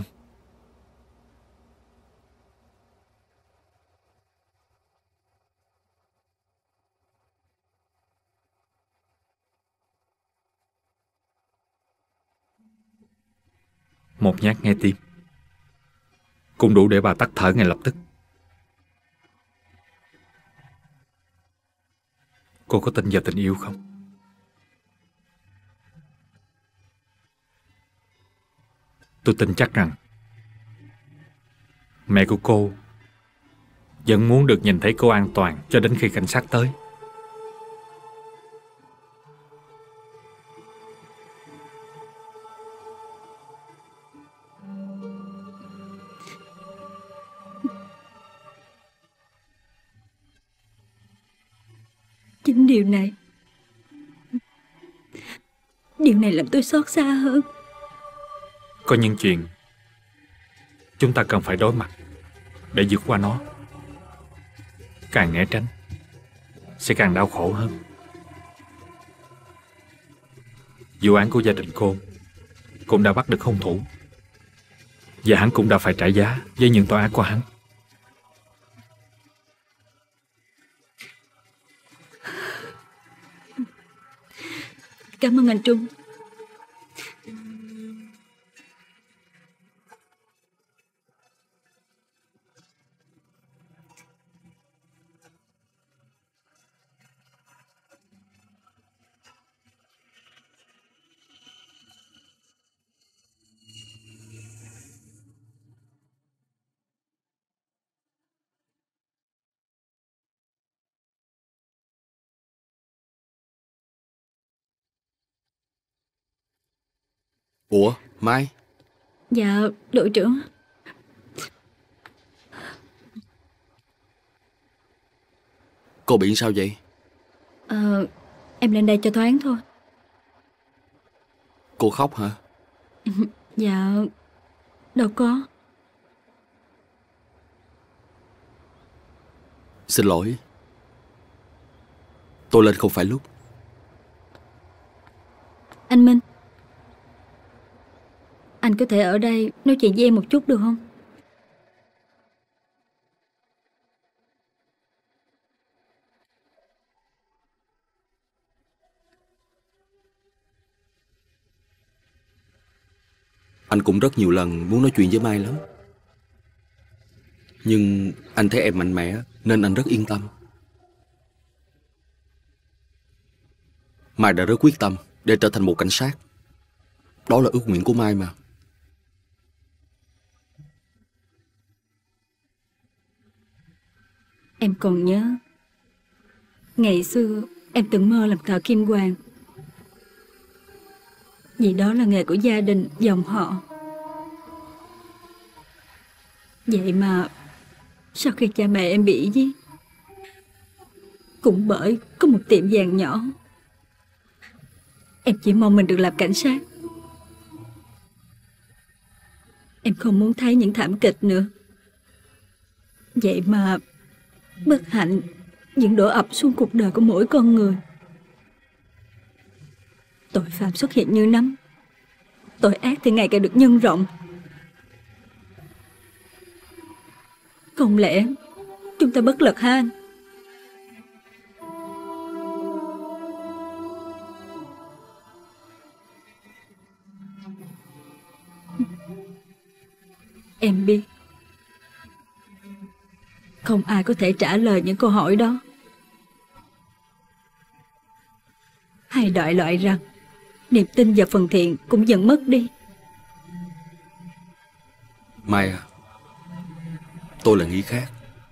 Speaker 6: Một nhát ngay tim cũng đủ để bà tắt thở ngay lập tức. Cô có tin vào tình yêu không? Tôi tin chắc rằng mẹ của cô vẫn muốn được nhìn thấy cô an toàn cho đến khi cảnh sát tới.
Speaker 7: Chính điều này Điều này làm tôi xót xa hơn.
Speaker 6: Có những chuyện chúng ta cần phải đối mặt để vượt qua nó. Càng né tránh sẽ càng đau khổ hơn. Vụ án của gia đình cô cũng đã bắt được hung thủ, và hắn cũng đã phải trả giá với những tội ác của hắn.
Speaker 7: Cảm ơn anh Trung.
Speaker 1: Ủa, Mai?
Speaker 7: Dạ, đội trưởng.
Speaker 1: Cô bị sao vậy?
Speaker 7: Ờ, em lên đây cho thoáng thôi.
Speaker 1: Cô khóc hả?
Speaker 7: Dạ, đâu có.
Speaker 1: Xin lỗi, tôi lên không phải lúc.
Speaker 7: Anh Minh, anh có thể ở đây nói chuyện với em một chút được không?
Speaker 1: Anh cũng rất nhiều lần muốn nói chuyện với Mai lắm. Nhưng anh thấy em mạnh mẽ nên anh rất yên tâm. Mai đã rất quyết tâm để trở thành một cảnh sát. Đó là ước nguyện của Mai mà.
Speaker 7: Em còn nhớ ngày xưa em từng mơ làm thợ kim hoàn, vì đó là nghề của gia đình, dòng họ. Vậy mà sau khi cha mẹ em bị giết, cũng bởi có một tiệm vàng nhỏ, em chỉ mong mình được làm cảnh sát. Em không muốn thấy những thảm kịch nữa. Vậy mà bất hạnh vẫn đổ ập xuống cuộc đời của mỗi con người. Tội phạm xuất hiện như nấm, tội ác thì ngày càng được nhân rộng. Không lẽ chúng ta bất lực ha anh? Em biết không ai có thể trả lời những câu hỏi đó. Hay đại loại rằng niềm tin vào phần thiện cũng dần mất đi.
Speaker 1: Mai à, tôi là nghĩ khác.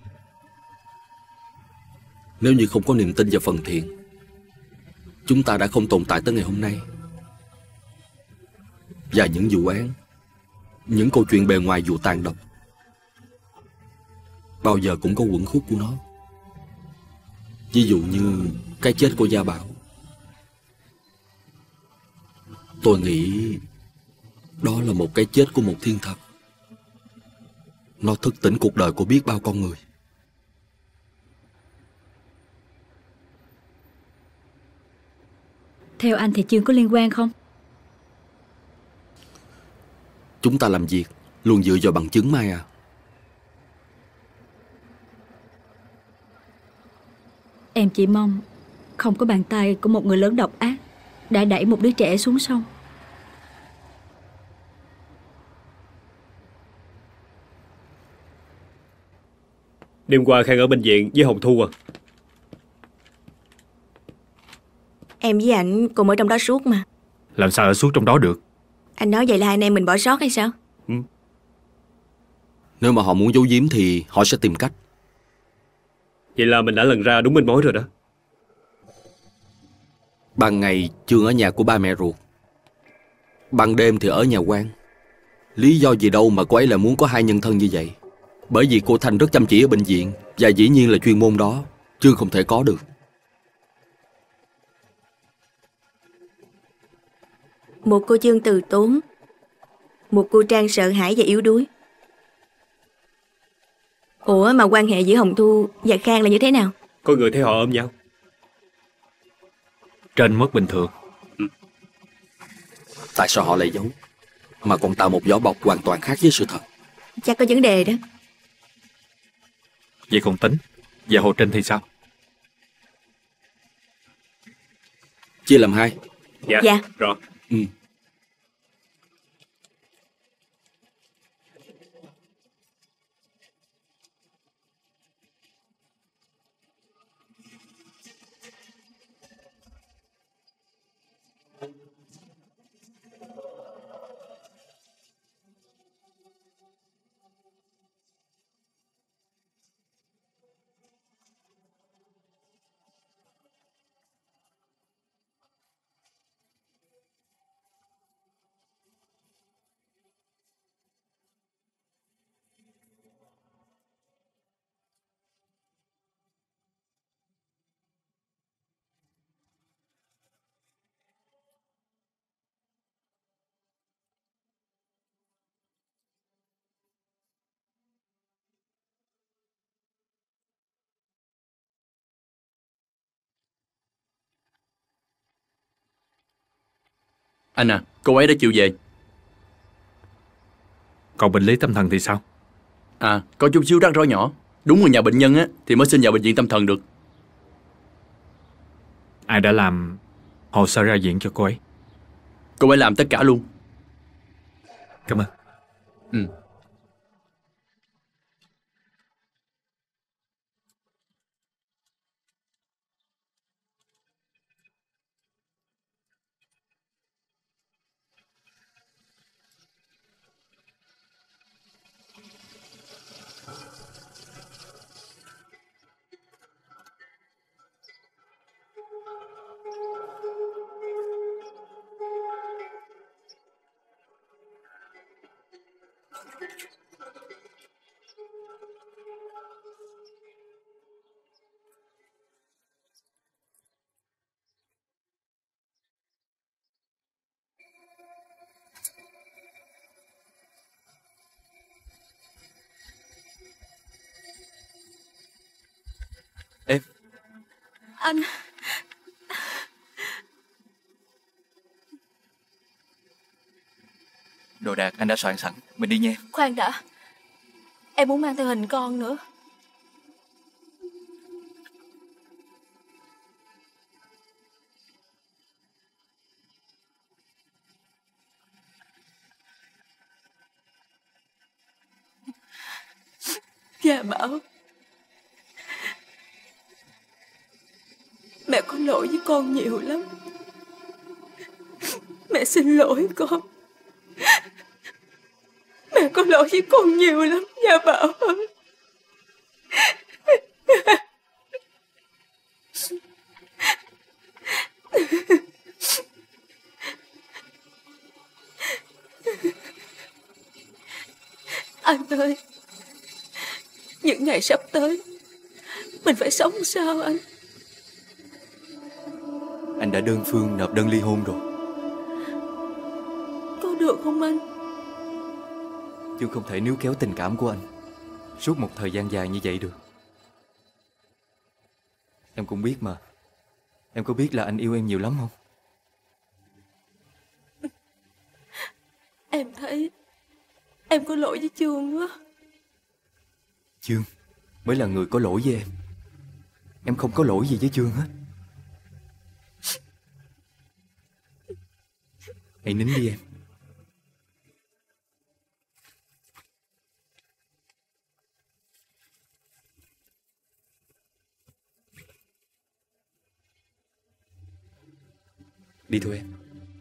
Speaker 1: Nếu như không có niềm tin vào phần thiện, chúng ta đã không tồn tại tới ngày hôm nay. Và những vụ án, những câu chuyện bề ngoài dù tàn độc, bao giờ cũng có uẩn khúc của nó. Ví dụ như cái chết của Gia Bảo. Tôi nghĩ đó là một cái chết của một thiên thần. Nó thức tỉnh cuộc đời của biết bao con người.
Speaker 7: Theo anh thì Chương có liên quan không?
Speaker 1: Chúng ta làm việc luôn dựa vào bằng chứng, Mai à.
Speaker 7: Em chỉ mong không có bàn tay của một người lớn độc ác đã đẩy một đứa trẻ xuống sông.
Speaker 5: Đêm qua Khang ở bệnh viện với Hồng Thu à?
Speaker 4: Em với anh cùng ở trong đó suốt mà.
Speaker 6: Làm sao ở suốt trong đó được?
Speaker 4: Anh nói vậy là hai anh em mình bỏ sót hay sao?
Speaker 1: Ừ. Nếu mà họ muốn giấu giếm thì họ sẽ tìm cách.
Speaker 5: Vậy là mình đã lần ra đúng manh mối rồi đó.
Speaker 1: Ban ngày Chương ở nhà của ba mẹ ruột, ban đêm thì ở nhà quan. Lý do gì đâu mà cô ấy lại muốn có hai nhân thân như vậy? Bởi vì cô Thanh rất chăm chỉ ở bệnh viện, và dĩ nhiên là chuyên môn đó Chương không thể có được.
Speaker 4: Một cô Chương từ tốn, một cô Trang sợ hãi và yếu đuối. Ủa mà quan hệ giữa Hồng Thu và Khang là như thế nào?
Speaker 5: Có người thấy họ ôm nhau.
Speaker 6: Trên mức bình thường.
Speaker 1: Ừ. Tại sao họ lại giấu, mà còn tạo một vỏ bọc hoàn toàn khác với sự thật?
Speaker 4: Chắc có vấn đề đó.
Speaker 6: Vậy còn Tính và Hồ Trinh thì sao?
Speaker 1: Chia làm hai.
Speaker 5: Dạ,
Speaker 4: dạ.
Speaker 5: Rồi.
Speaker 1: Ừ.
Speaker 17: Anh à, cô ấy đã chịu về.
Speaker 6: Còn bệnh lý tâm thần thì sao?
Speaker 17: À, có chút xíu rắc rối nhỏ. Đúng người nhà bệnh nhân á thì mới xin vào bệnh viện tâm thần được.
Speaker 6: Ai đã làm hồ sơ ra viện cho cô ấy?
Speaker 17: Cô ấy làm tất cả luôn.
Speaker 6: Cảm ơn.
Speaker 17: Ừ.
Speaker 12: Em.
Speaker 2: Anh.
Speaker 12: Đồ đạc anh đã soạn sẵn, mình đi nha.
Speaker 2: Khoan đã. Em muốn mang theo hình con nữa. Dạ Bảo, mẹ có lỗi với con nhiều lắm. Mẹ xin lỗi con. Mẹ có lỗi với con nhiều lắm, Gia Bảo ơi. Anh ơi, những ngày sắp tới mình phải sống sao anh?
Speaker 12: Anh đã đơn phương nộp đơn ly hôn rồi.
Speaker 2: Có được không anh?
Speaker 12: Chứ không thể níu kéo tình cảm của anh suốt một thời gian dài như vậy được. Em cũng biết mà. Em có biết là anh yêu em nhiều lắm không?
Speaker 2: Em thấy em có lỗi với Chương quá.
Speaker 12: Chương mới là người có lỗi với em. Em không có lỗi gì với Chương hết. Hãy nín đi em. Đi thôi em.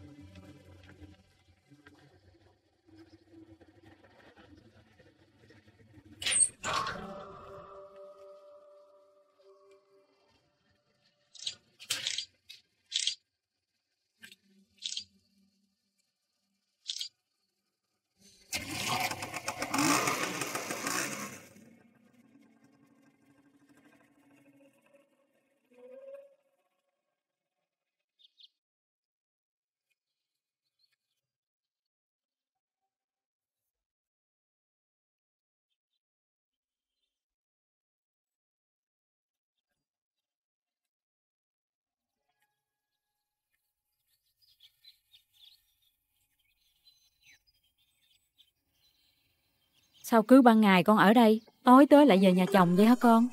Speaker 15: Sao cứ ban ngày con ở đây, tối tới lại về nhà chồng vậy hả con?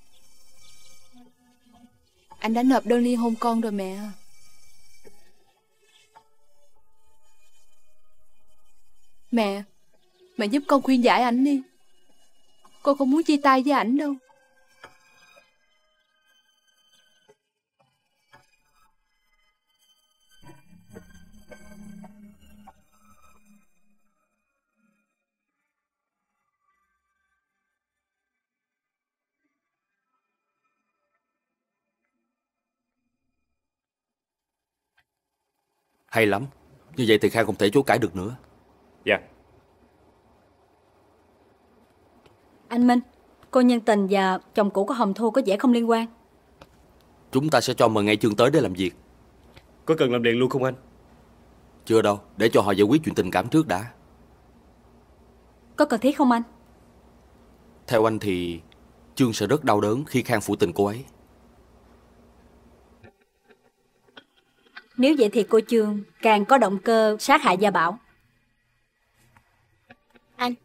Speaker 2: Anh đã nộp đơn ly hôn con rồi mẹ. Mẹ, mẹ giúp con khuyên giải ảnh đi. Con không muốn chia tay với ảnh đâu.
Speaker 1: Hay lắm. Như vậy thì Khang không thể chối cãi được nữa.
Speaker 5: Dạ.
Speaker 7: Anh Minh, cô Nhân Tình và chồng cũ của Hồng Thu có vẻ không liên quan.
Speaker 1: Chúng ta sẽ cho mời ngay Chương tới để làm việc.
Speaker 5: Có cần làm liền luôn không anh?
Speaker 1: Chưa đâu, để cho họ giải quyết chuyện tình cảm trước đã.
Speaker 7: Có cần thiết không anh?
Speaker 1: Theo anh thì Chương sẽ rất đau đớn khi Khang phụ tình cô ấy.
Speaker 7: Nếu vậy thì cô Chương càng có động cơ sát hại Gia Bảo.
Speaker 2: Anh.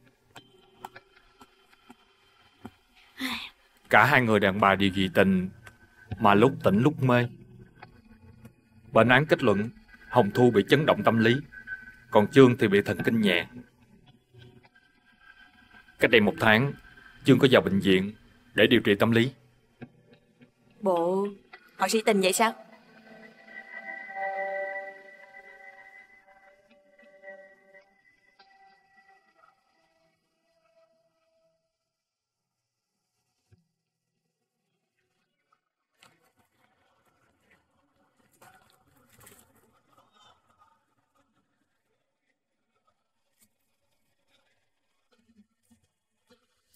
Speaker 6: Cả hai người đàn bà đều vì tình mà lúc tỉnh lúc mê. Bản án kết luận Hồng Thu bị chấn động tâm lý, còn Chương thì bị thần kinh nhẹ. Cách đây một tháng, Chương có vào bệnh viện để điều trị tâm lý.
Speaker 4: Bộ họ sĩ tình vậy sao?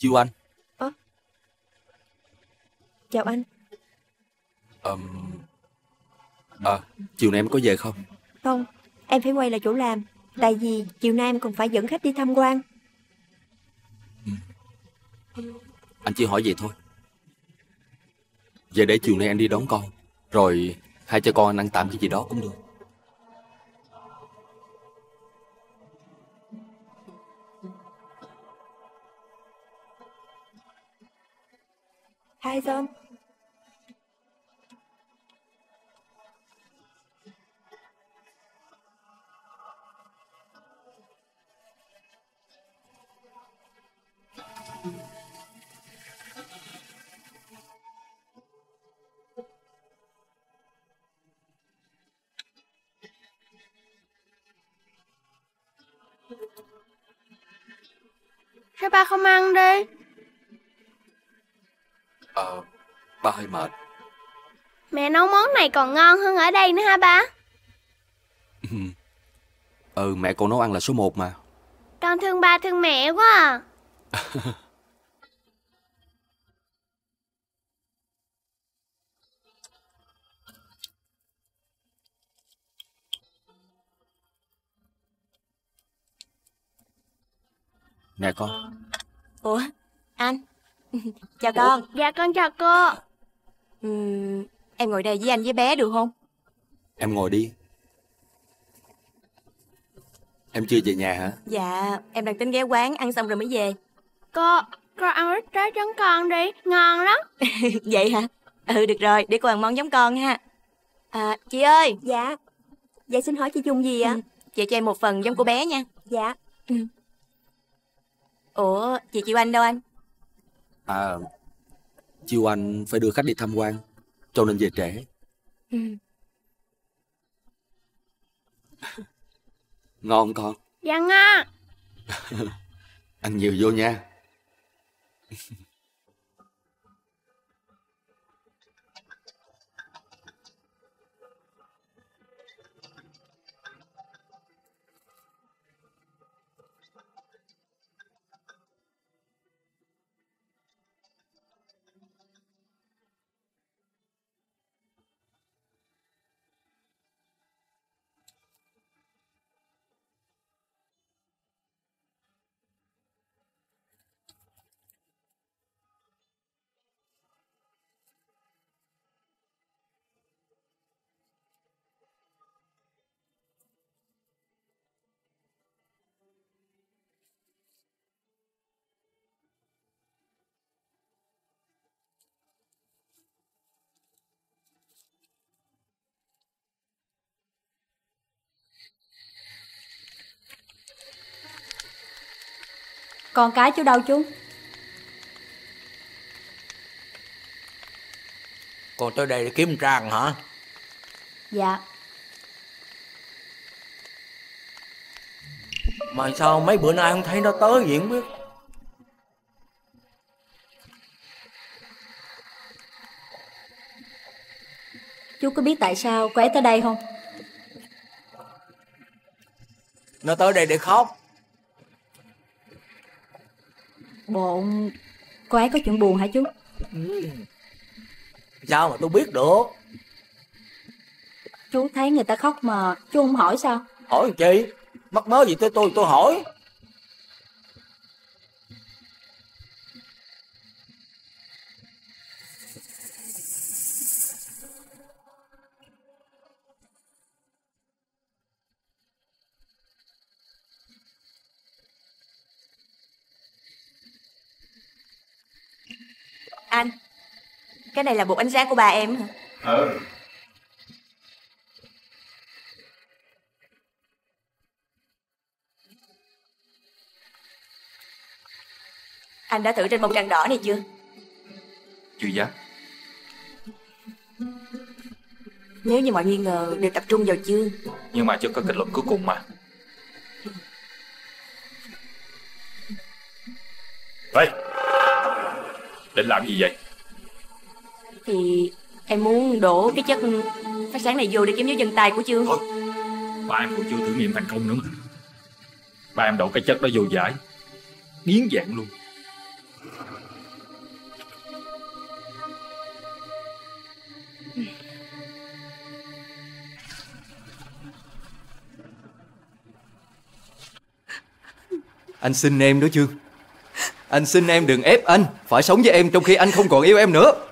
Speaker 1: Chiêu Anh.
Speaker 4: À, chào anh.
Speaker 1: um, À, chiều nay em có về không?
Speaker 4: Không, em phải quay lại chỗ làm. Tại vì chiều nay em còn phải dẫn khách đi tham quan.
Speaker 1: Anh chỉ hỏi vậy thôi. Vậy để chiều nay anh đi đón con, rồi hai cha con anh ăn tạm cái gì đó cũng được.
Speaker 4: Hai son.
Speaker 3: Sao ba không ăn đi?
Speaker 1: Ờ, ba hơi mệt.
Speaker 3: Mẹ nấu món này còn ngon hơn ở đây nữa hả ba?
Speaker 1: Ừ, mẹ con nấu ăn là số một mà.
Speaker 3: Con thương ba thương mẹ quá à.
Speaker 1: Nè con.
Speaker 4: Ủa, anh. Chào con.
Speaker 3: Dạ con chào cô.
Speaker 4: uhm, Em ngồi đây với anh với bé được không?
Speaker 1: Em ngồi đi. Em chưa về nhà hả?
Speaker 4: Dạ, em đang tính ghé quán ăn xong rồi mới về.
Speaker 3: Cô, cô ăn ít trái trứng con đi, ngon lắm.
Speaker 4: Vậy hả? Ừ, được rồi, để cô ăn món giống con ha. À, chị ơi. Dạ. Dạ xin hỏi chị dùng gì ạ? Ừ. Chị cho em một phần giống của bé nha. Dạ. Ừ. Ủa, chị Chiêu Anh đâu anh?
Speaker 1: À, Chiêu Anh phải đưa khách đi tham quan, cho nên về trễ.
Speaker 4: Ừ.
Speaker 1: Ngon không con?
Speaker 3: Dạ ngon.
Speaker 1: Ăn nhiều vô nha.
Speaker 7: Con cái chú đâu chú?
Speaker 11: Con tới đây để kiếm Trang hả?
Speaker 7: Dạ.
Speaker 11: Mà sao mấy bữa nay không thấy nó tới gì không biết.
Speaker 7: Chú có biết tại sao cô ấy tới đây không?
Speaker 11: Nó tới đây để khóc.
Speaker 7: Bộ cô ấy có chuyện buồn hả chú?
Speaker 11: Ừ. Sao mà tôi biết được?
Speaker 7: Chú thấy người ta khóc mà chú không hỏi sao?
Speaker 11: Hỏi làm chi? Mắc mớ gì tới tôi tôi hỏi.
Speaker 4: Anh, cái này là bột ánh sáng của ba em hả?
Speaker 11: Ừ.
Speaker 4: Anh đã thử trên bông trăng đỏ này chưa?
Speaker 6: Chưa dám.
Speaker 4: Nếu như mọi nghi ngờ đều tập trung vào chương.
Speaker 6: Nhưng mà chưa có kết luận cuối cùng mà. Ê, định làm gì vậy?
Speaker 4: Thì em muốn đổ cái chất phát sáng này vô để kiếm dấu chân tay của chương.
Speaker 6: Thôi, ba em cũng chưa thử nghiệm thành công nữa mà. Ba em đổ cái chất đó vô giải, biến dạng luôn.
Speaker 12: Anh xin em đó Chương. Anh xin em đừng ép anh phải sống với em trong khi anh không còn yêu em nữa.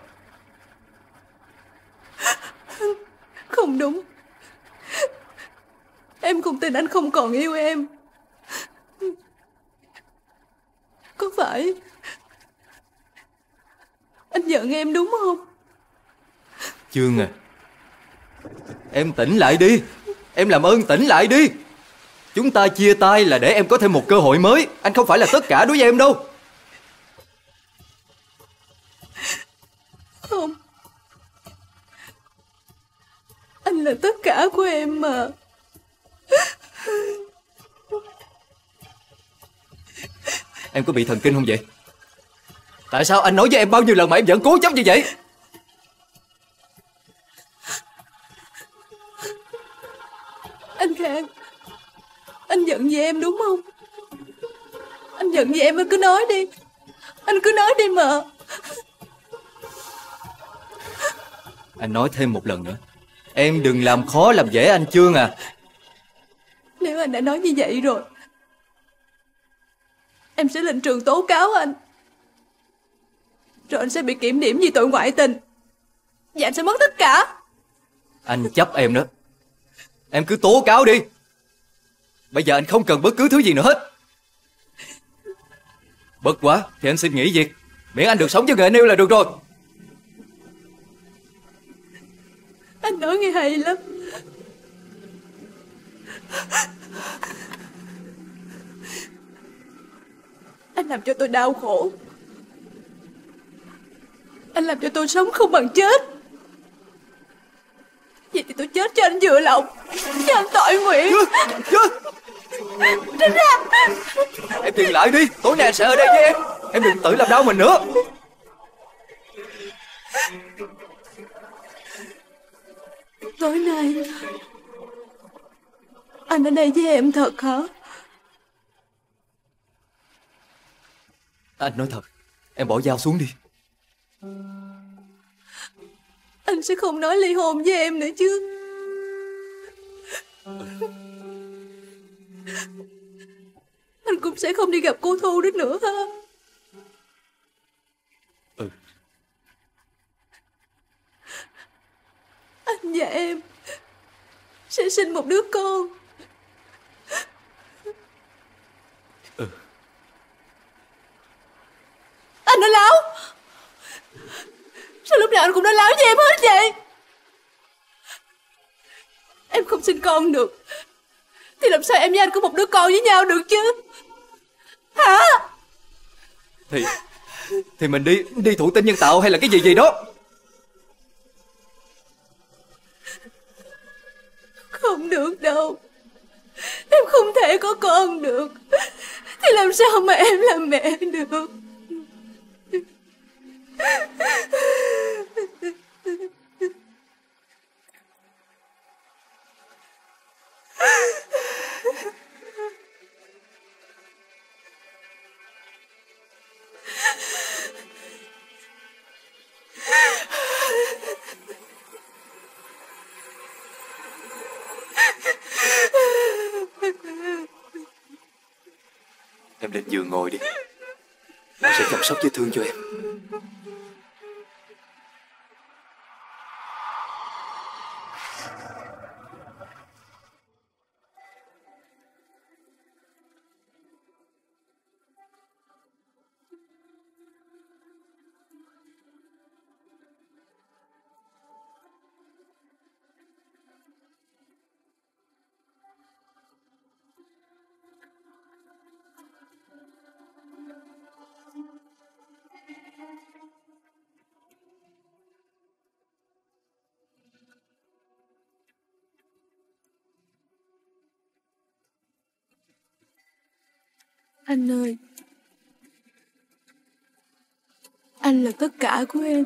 Speaker 13: Không đúng. Em không tin anh không còn yêu em. Có phải anh giận em đúng không?
Speaker 12: Chương à, em tỉnh lại đi. Em làm ơn tỉnh lại đi. Chúng ta chia tay là để em có thêm một cơ hội mới. Anh không phải là tất cả đối với em đâu.
Speaker 13: Không. Anh là tất cả của em mà.
Speaker 12: Em có bị thần kinh không vậy? Tại sao anh nói với em bao nhiêu lần mà em vẫn cố chấp như vậy?
Speaker 13: Anh Khang, anh giận về em đúng không? Anh giận về em, anh cứ nói đi. Anh cứ nói đi mà.
Speaker 12: Anh nói thêm một lần nữa, em đừng làm khó làm dễ anh Chương à.
Speaker 13: Nếu anh đã nói như vậy rồi, em sẽ lên trường tố cáo anh. Rồi anh sẽ bị kiểm điểm vì tội ngoại tình. Và anh sẽ mất tất cả.
Speaker 12: Anh chấp em đó. Em cứ tố cáo đi. Bây giờ anh không cần bất cứ thứ gì nữa hết. Bất quá thì anh xin nghỉ việc, miễn anh được sống với người anh yêu là được rồi.
Speaker 13: Anh nói nghe hay lắm. Anh làm cho tôi đau khổ. Anh làm cho tôi sống không bằng chết. Vậy thì tôi chết cho anh vừa lòng, cho anh tội nguyện. Tránh ra.
Speaker 12: Em dừng lại đi. Tối nay anh sẽ ở đây với em. Em đừng tự làm đau mình nữa.
Speaker 13: Tối nay anh ở đây với em thật hả?
Speaker 12: Anh nói thật. Em bỏ dao xuống đi.
Speaker 13: Anh sẽ không nói ly hôn với em nữa chứ? Anh cũng sẽ không đi gặp cô Thu đến nữa hả?
Speaker 12: Ừ.
Speaker 13: Anh và em sẽ sinh một đứa con.
Speaker 12: Ừ.
Speaker 13: Anh nói láo. Sao lúc nào anh cũng nói láo với em hết vậy? Em không sinh con được thì làm sao em với anh có một đứa con với nhau được chứ? Hả?
Speaker 12: Thì Thì mình đi Đi thụ tinh nhân tạo hay là cái gì gì đó.
Speaker 13: Không được đâu. Em không thể có con được. Thì làm sao mà em làm mẹ được?
Speaker 12: Em lên giường ngồi đi. Anh sẽ chăm sóc vết thương cho em.
Speaker 13: Anh ơi, anh là tất cả của em.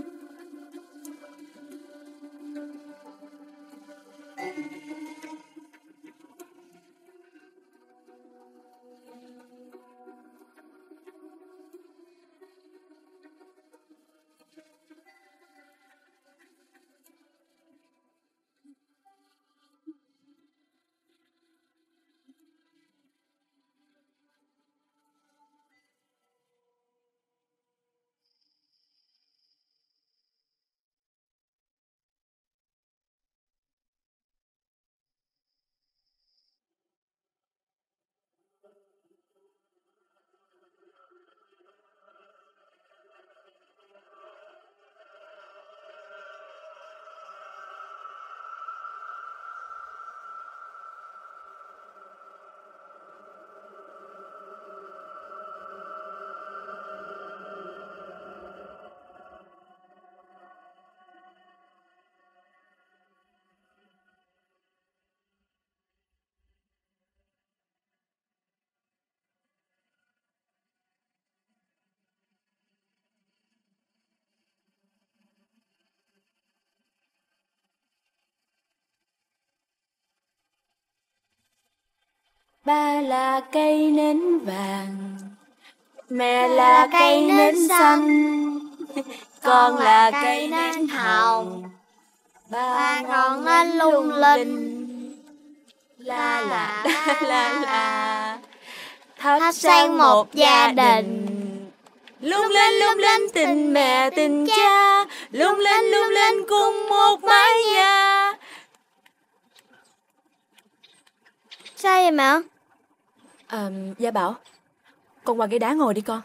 Speaker 2: Ba là cây nến vàng, mẹ là cây nến xanh, con là cây nến hồng. Ba ngọn nến lung linh, la la la la la, thắp sáng một gia đình. Lung linh lung linh tình mẹ tình cha, lung linh lung linh cùng một mái nhà.
Speaker 3: Sao vậy mẹ?
Speaker 2: À, Gia Bảo, con qua ghế đá ngồi đi con.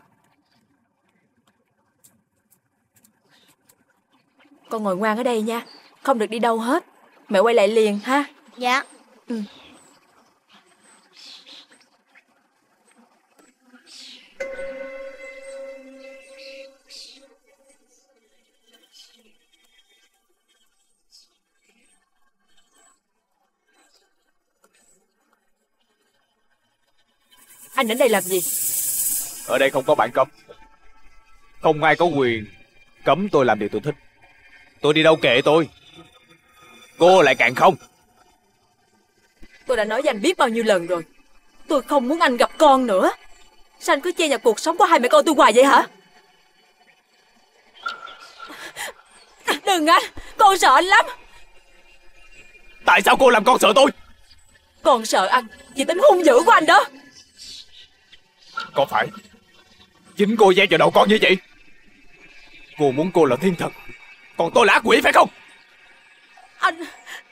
Speaker 2: Con ngồi ngoan ở đây nha, không được đi đâu hết. Mẹ quay lại liền ha.
Speaker 3: Dạ.
Speaker 2: Ừ. Anh đến đây làm gì?
Speaker 9: Ở đây không có bản cấm. Không ai có quyền cấm tôi làm điều tôi thích. Tôi đi đâu kệ tôi. Cô lại càng không.
Speaker 2: Tôi đã nói với anh biết bao nhiêu lần rồi, tôi không muốn anh gặp con nữa. Sao anh cứ che nhập cuộc sống của hai mẹ con tôi hoài vậy hả? Đừng anh, con sợ anh lắm.
Speaker 9: Tại sao cô làm con sợ tôi?
Speaker 2: Con sợ anh vì tính hung dữ của anh đó.
Speaker 9: Có phải chính cô gieo vào đầu con như vậy? Cô muốn cô là thiên thần, còn tôi là ác quỷ phải không?
Speaker 2: Anh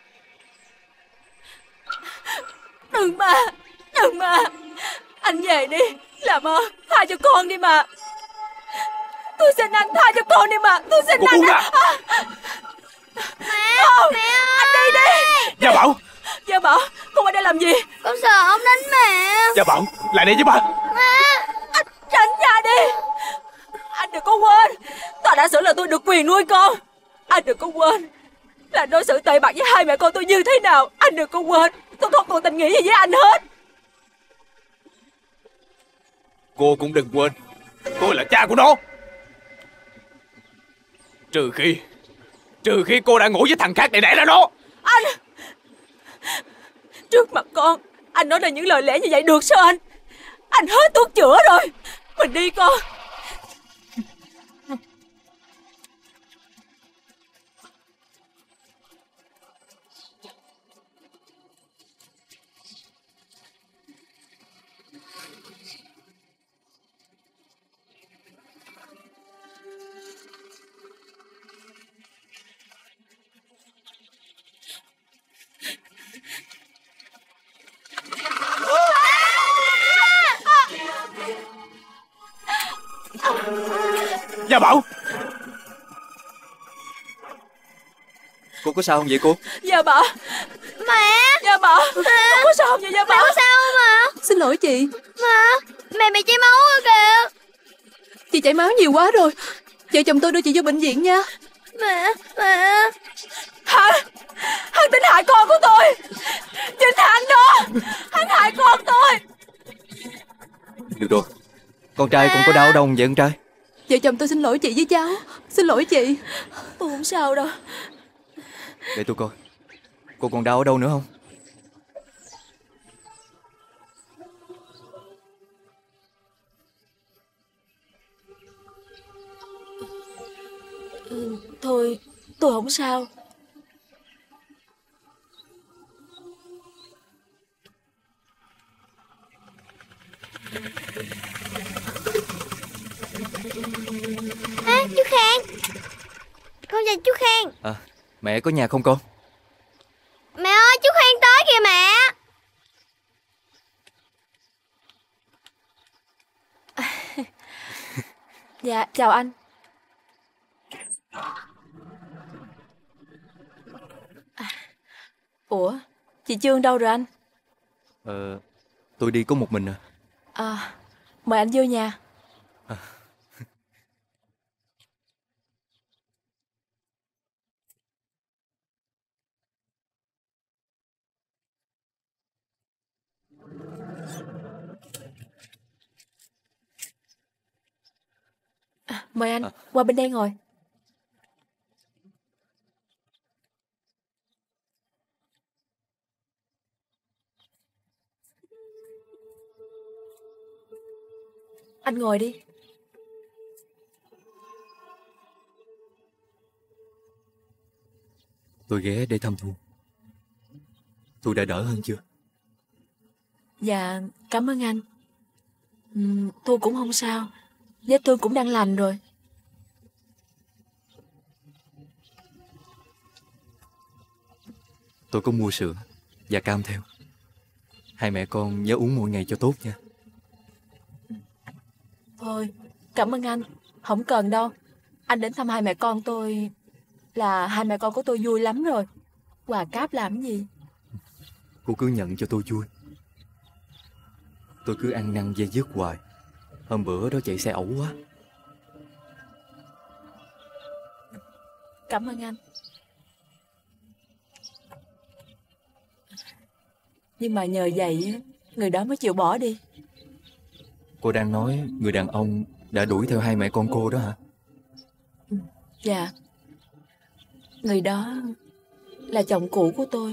Speaker 2: đừng mà, đừng mà. Anh về đi, làm ơn tha cho con đi mà. Tôi xin anh tha cho con đi mà. Tôi xin
Speaker 9: cô
Speaker 2: anh
Speaker 9: à.
Speaker 2: à.
Speaker 3: Mẹ,
Speaker 2: không,
Speaker 3: mẹ
Speaker 2: anh đi đi.
Speaker 9: Gia Bảo,
Speaker 2: Gia Bảo, con qua đây làm gì?
Speaker 3: con sợ ông đánh mẹ.
Speaker 9: Gia Bảo, lại đây với ba.
Speaker 3: Mẹ,
Speaker 2: anh tránh ra đi. Anh đừng có quên, ta đã xử là tôi được quyền nuôi con. Anh đừng có quên là đối xử tệ bạc với hai mẹ con tôi như thế nào. Anh đừng có quên, tôi không còn tình nghĩa gì với anh hết.
Speaker 9: Cô cũng đừng quên, tôi là cha của nó. Trừ khi Trừ khi cô đã ngủ với thằng khác để đẻ ra nó.
Speaker 2: Anh, trước mặt con, anh nói là những lời lẽ như vậy được sao anh? Anh hết thuốc chữa rồi. Mình đi con.
Speaker 9: Gia Bảo,
Speaker 12: cô có sao không vậy cô?
Speaker 2: Gia Bảo,
Speaker 3: mẹ.
Speaker 2: Gia Bảo, con có sao không vậy Gia Bảo?
Speaker 3: Mẹ có sao không ạ?
Speaker 13: Xin lỗi chị.
Speaker 3: Mẹ, mẹ bị chảy máu rồi kìa.
Speaker 13: Chị chảy máu nhiều quá rồi. Vợ chồng tôi đưa chị vô bệnh viện nha.
Speaker 3: Mẹ, mẹ.
Speaker 2: Hắn, hắn tính hại con của tôi. Chính hắn đó, hắn hại con tôi.
Speaker 12: Được rồi, con trai con có đau đâu vậy con trai?
Speaker 13: Vợ chồng tôi xin lỗi chị với cháu. Xin lỗi chị.
Speaker 2: Tôi không sao đâu.
Speaker 12: Để tôi coi, cô còn đau ở đâu nữa không?
Speaker 2: Ừ, thôi, tôi không sao.
Speaker 3: À, chú Khang. Con chào chú Khang.
Speaker 12: À, mẹ có nhà không con?
Speaker 3: Mẹ ơi, chú Khang tới kìa mẹ.
Speaker 2: Dạ, chào anh. Ủa, chị Trương đâu rồi anh?
Speaker 12: Ờ, tôi đi có một mình à.
Speaker 2: À, mời anh vô nhà.
Speaker 12: À.
Speaker 2: À, mời anh, à. qua bên đây ngồi. Anh ngồi đi.
Speaker 12: Tôi ghé để thăm Thu. Thu đã đỡ hơn chưa?
Speaker 2: Dạ, cảm ơn anh. Uhm, tôi cũng không sao. Vết thương cũng đang lành rồi.
Speaker 12: Tôi có mua sữa và cam theo. Hai mẹ con nhớ uống mỗi ngày cho tốt nha.
Speaker 2: Thôi, cảm ơn anh. Không cần đâu. Anh đến thăm hai mẹ con tôi là hai mẹ con của tôi vui lắm rồi. Quà cáp làm gì?
Speaker 12: Cô cứ nhận cho tôi vui. Tôi cứ ăn năn dây dứt hoài. Hôm bữa đó chạy xe ẩu quá.
Speaker 2: Cảm ơn anh. Nhưng mà nhờ vậy người đó mới chịu bỏ đi.
Speaker 12: Cô đang nói người đàn ông đã đuổi theo hai mẹ con cô đó hả?
Speaker 2: Dạ. Người đó là chồng cũ của tôi.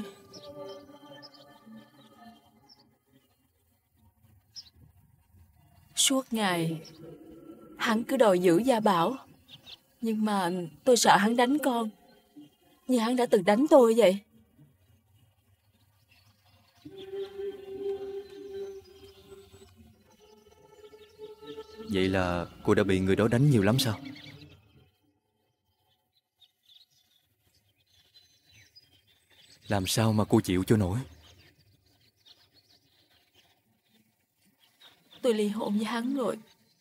Speaker 2: Suốt ngày hắn cứ đòi giữ Gia Bảo. Nhưng mà tôi sợ hắn đánh con như hắn đã từng đánh tôi vậy.
Speaker 12: Vậy là cô đã bị người đó đánh nhiều lắm sao? Làm sao mà cô chịu cho nổi?
Speaker 2: Tôi ly hôn với hắn rồi.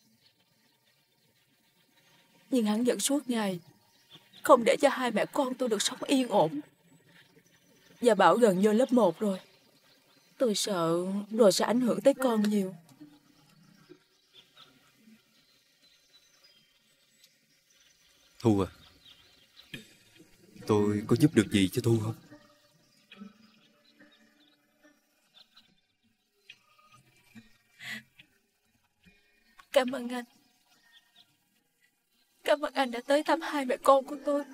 Speaker 2: Nhưng hắn vẫn suốt ngày không để cho hai mẹ con tôi được sống yên ổn. Gia Bảo gần vô lớp một rồi. Tôi sợ rồi sẽ ảnh hưởng tới con nhiều.
Speaker 12: Thu à, tôi có giúp được gì cho Thu không?
Speaker 2: Cảm ơn anh. Cảm ơn anh đã tới thăm hai mẹ con của tôi.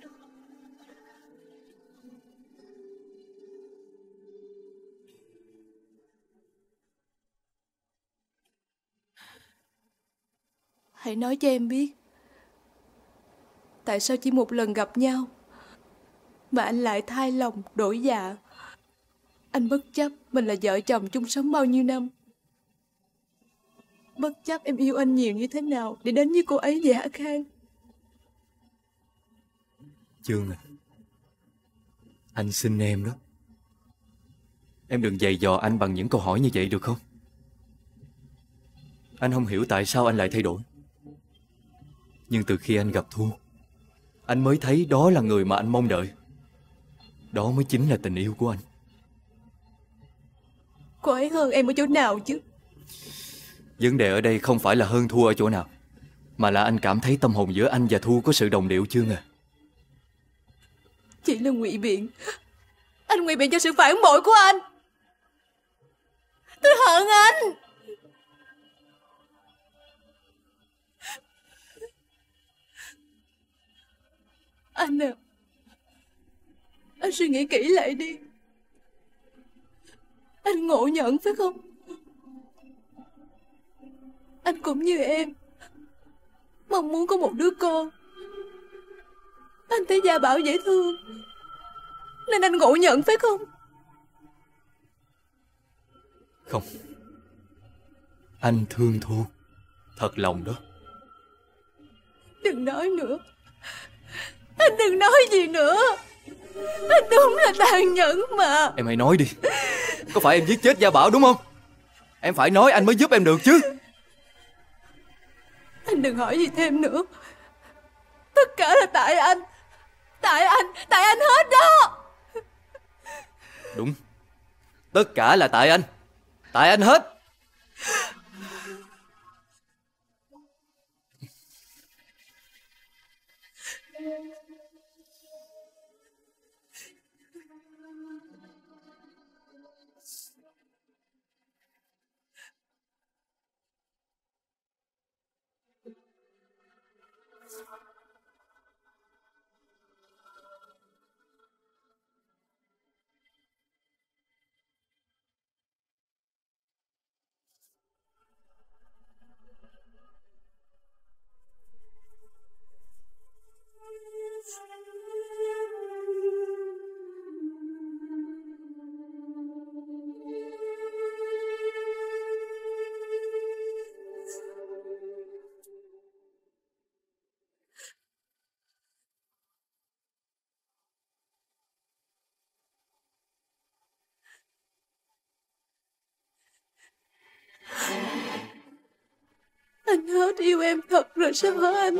Speaker 13: Hãy nói cho em biết, tại sao chỉ một lần gặp nhau mà anh lại thay lòng đổi dạ? Anh bất chấp mình là vợ chồng chung sống bao nhiêu năm. Bất chấp em yêu anh nhiều như thế nào để đến với cô ấy vậy hả Khang?
Speaker 12: Chương à, anh xin em đó. Em đừng giày dò anh bằng những câu hỏi như vậy được không? Anh không hiểu tại sao anh lại thay đổi. Nhưng từ khi anh gặp Thu, anh mới thấy đó là người mà anh mong đợi. Đó mới chính là tình yêu của anh.
Speaker 13: Cô ấy hơn em ở chỗ nào chứ?
Speaker 12: Vấn đề ở đây không phải là hơn thua ở chỗ nào, mà là anh cảm thấy tâm hồn giữa anh và Thu có sự đồng điệu Chương à.
Speaker 13: Chỉ là ngụy biện. Anh ngụy biện cho sự phản bội của anh. Tôi hận anh. Anh à, anh suy nghĩ kỹ lại đi. Anh ngộ nhận phải không? Anh cũng như em, mong muốn có một đứa con. Anh thấy Gia Bảo dễ thương nên anh ngộ nhận phải không?
Speaker 12: Không, anh thương Thu thật lòng đó.
Speaker 13: Đừng nói nữa. Anh đừng nói gì nữa. Anh đúng là tàn nhẫn mà.
Speaker 12: Em hãy nói đi. Có phải em giết chết Gia Bảo đúng không? Em phải nói anh mới giúp em được chứ.
Speaker 13: Anh đừng hỏi gì thêm nữa. Tất cả là tại anh. Tại anh, tại anh hết đó.
Speaker 12: Đúng, tất cả là tại anh. Tại anh hết.
Speaker 2: yêu em thật rồi sao hả anh?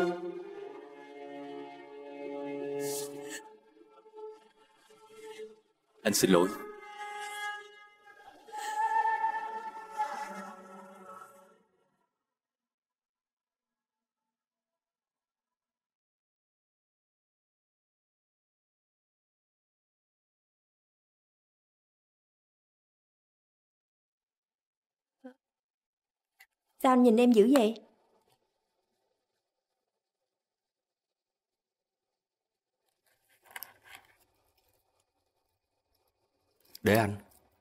Speaker 12: Anh xin lỗi.
Speaker 4: Sao anh nhìn em dữ vậy?
Speaker 1: Để anh.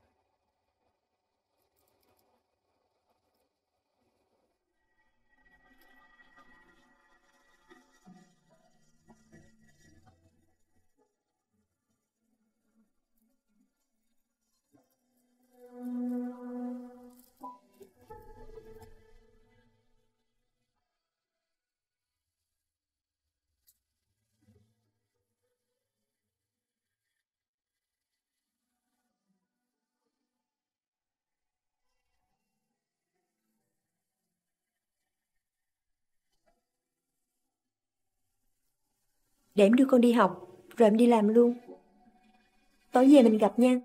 Speaker 4: Để em đưa con đi học, rồi em đi làm luôn. Tối về mình gặp nha.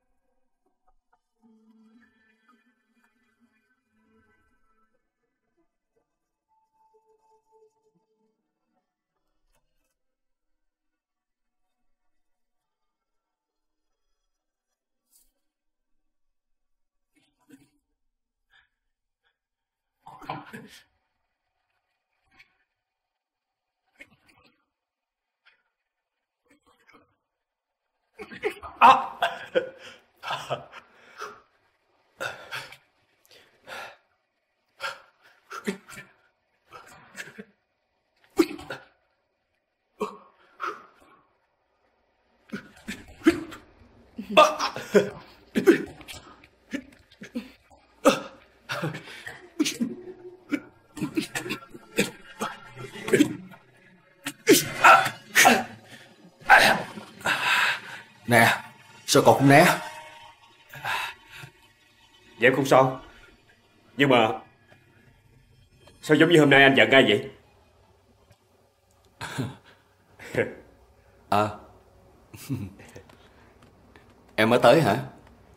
Speaker 5: À.
Speaker 1: Nè, sao còn không né?
Speaker 5: Dạ em không sao. Nhưng mà sao giống như hôm nay anh giận ai vậy?
Speaker 1: À. Em mới tới hả?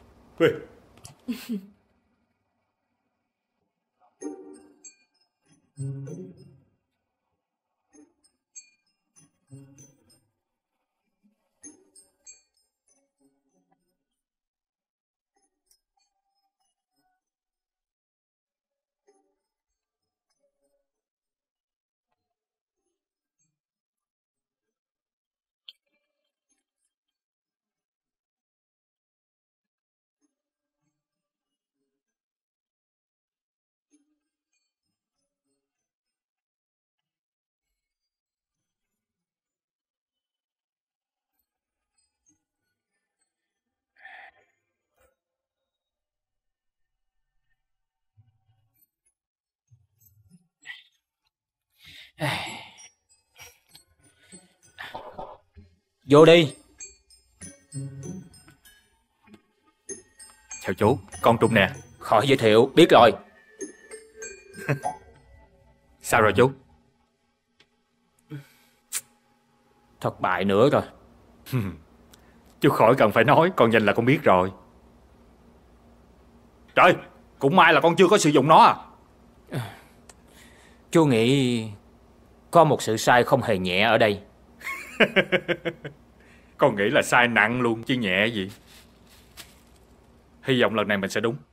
Speaker 18: Vô đi.
Speaker 6: Chào chú, con Trung nè.
Speaker 18: Khỏi giới thiệu, biết rồi.
Speaker 6: Sao rồi chú?
Speaker 18: Thất bại nữa rồi.
Speaker 6: Chú khỏi cần phải nói, con nhìn là con biết rồi. Trời, cũng may là con chưa có sử dụng nó à.
Speaker 18: Chú nghĩ có một sự sai không hề nhẹ ở đây.
Speaker 6: Con nghĩ là sai nặng luôn chứ nhẹ gì. Hy vọng lần này mình sẽ đúng.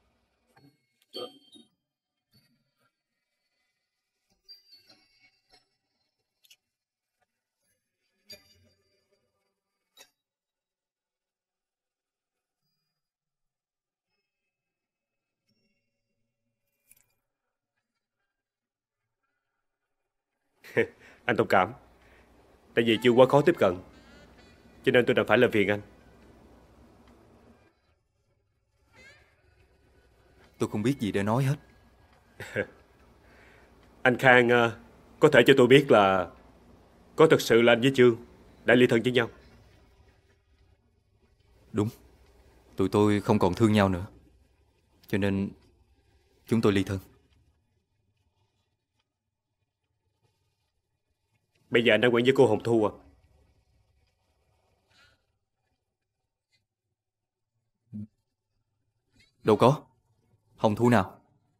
Speaker 5: Anh thông cảm. Tại vì chưa quá khó tiếp cận, cho nên tôi đành phải làm phiền anh.
Speaker 12: Tôi không biết gì để nói hết.
Speaker 5: Anh Khang uh, có thể cho tôi biết là có thật sự là anh với Trương đã ly thân với nhau?
Speaker 12: Đúng. Tụi tôi không còn thương nhau nữa, cho nên chúng tôi ly thân.
Speaker 5: Bây giờ anh đang quen với cô Hồng Thu à?
Speaker 12: Đâu có. Hồng Thu nào?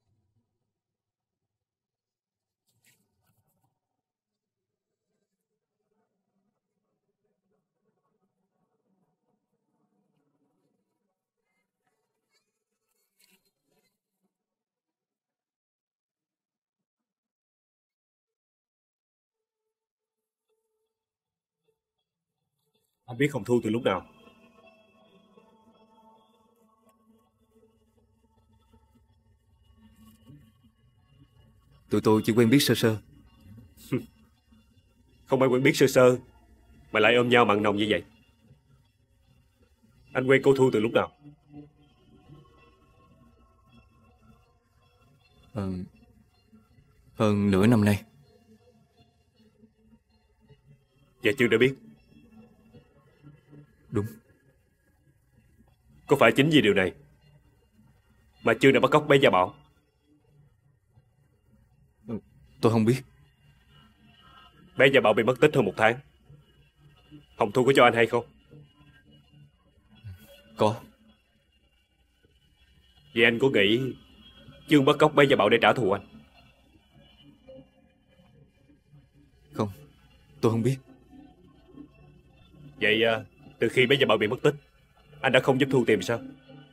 Speaker 5: Anh biết Hồng Thu từ lúc nào?
Speaker 12: Tụi tôi chỉ quen biết sơ sơ.
Speaker 5: Không ai quen biết sơ sơ mà lại ôm nhau mặn nồng như vậy. Anh quen cô Thu từ lúc nào?
Speaker 12: Ờ, hơn nửa năm nay.
Speaker 5: Dạ Chương đã biết.
Speaker 12: Đúng.
Speaker 5: Có phải chính vì điều này mà Chương đã bắt cóc bé Gia Bảo?
Speaker 12: Tôi không biết.
Speaker 5: Bé Gia Bảo bị mất tích hơn một tháng. Hồng Thu có cho anh hay không?
Speaker 12: Có.
Speaker 5: Vậy anh có nghĩ Chương bắt cóc bé Gia Bảo để trả thù anh?
Speaker 12: Không, tôi không biết.
Speaker 5: Vậy à, từ khi bé Gia Bảo bị mất tích, anh đã không giúp Thu tìm sao?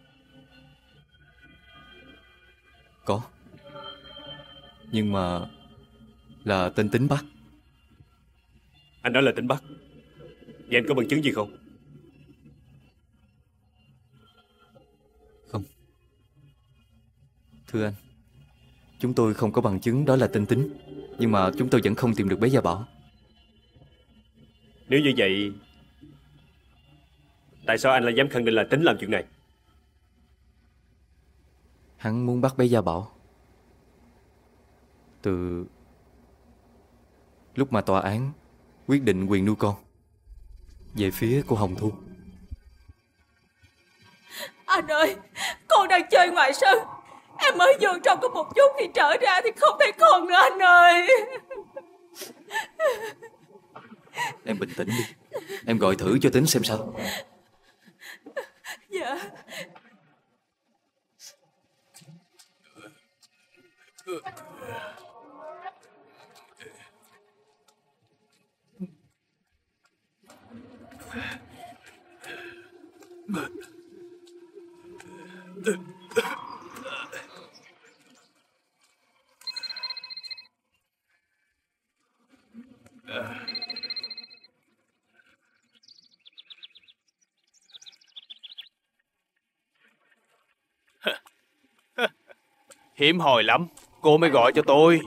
Speaker 12: Có. Nhưng mà là tên Tính bắt.
Speaker 5: Anh nói là Tính bắt. Vậy anh có bằng chứng gì không?
Speaker 12: Không. Thưa anh, chúng tôi không có bằng chứng đó là tên Tính. Nhưng mà chúng tôi vẫn không tìm được bé Gia Bảo.
Speaker 5: Nếu như vậy, tại sao anh lại dám khẳng định là Tính làm chuyện này?
Speaker 12: Hắn muốn bắt bé Gia Bảo. Từ lúc mà tòa án quyết định quyền nuôi con về phía của Hồng Thu.
Speaker 2: Anh ơi, con đang chơi ngoài sân. Em mới vô trong có một chút thì trở ra thì không thấy con nữa anh ơi.
Speaker 12: Em bình tĩnh đi. Em gọi thử cho Tính xem sao.
Speaker 2: Dạ.
Speaker 9: Hiếm hoi lắm, cô mới gọi cho tôi.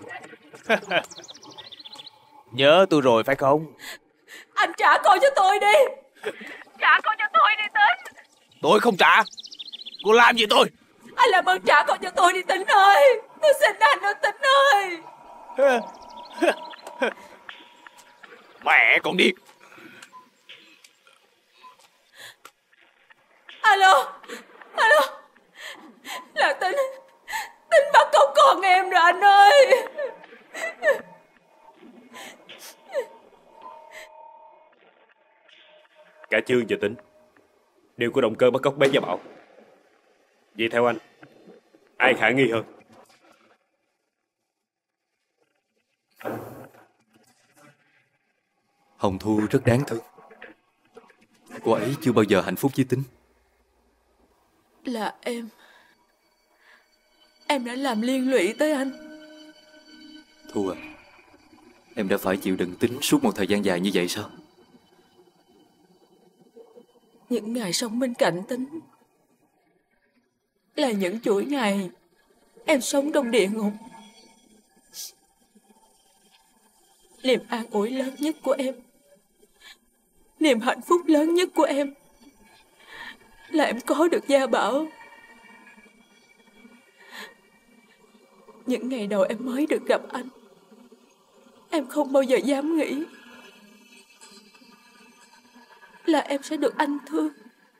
Speaker 9: Nhớ tôi rồi phải không?
Speaker 2: Anh trả con cho tôi đi. Trả con cho tôi đi Tính.
Speaker 9: Tôi không trả. Cô làm gì tôi?
Speaker 2: Anh làm ơn trả con cho tôi đi Tính ơi. Tôi xin anh đó Tính ơi.
Speaker 9: Mẹ con điên.
Speaker 2: Alo. Alo. Là Tính. Tính bắt cóc con em rồi anh ơi.
Speaker 5: Cả Chương và Tính đều có động cơ bắt cóc bé Gia Bảo. Vậy theo anh, ai khả nghi hơn?
Speaker 12: Hồng Thu rất đáng thương. Cô ấy chưa bao giờ hạnh phúc với Tính.
Speaker 2: Là em. Em đã làm liên lụy tới anh.
Speaker 12: Thu à, em đã phải chịu đựng Tính suốt một thời gian dài như vậy sao?
Speaker 2: Những ngày sống bên cạnh Tính là những chuỗi ngày em sống trong địa ngục. Niềm an ủi lớn nhất của em, niềm hạnh phúc lớn nhất của em là em có được Gia Bảo. Những ngày đầu em mới được gặp anh, em không bao giờ dám nghĩ là em sẽ được anh thương.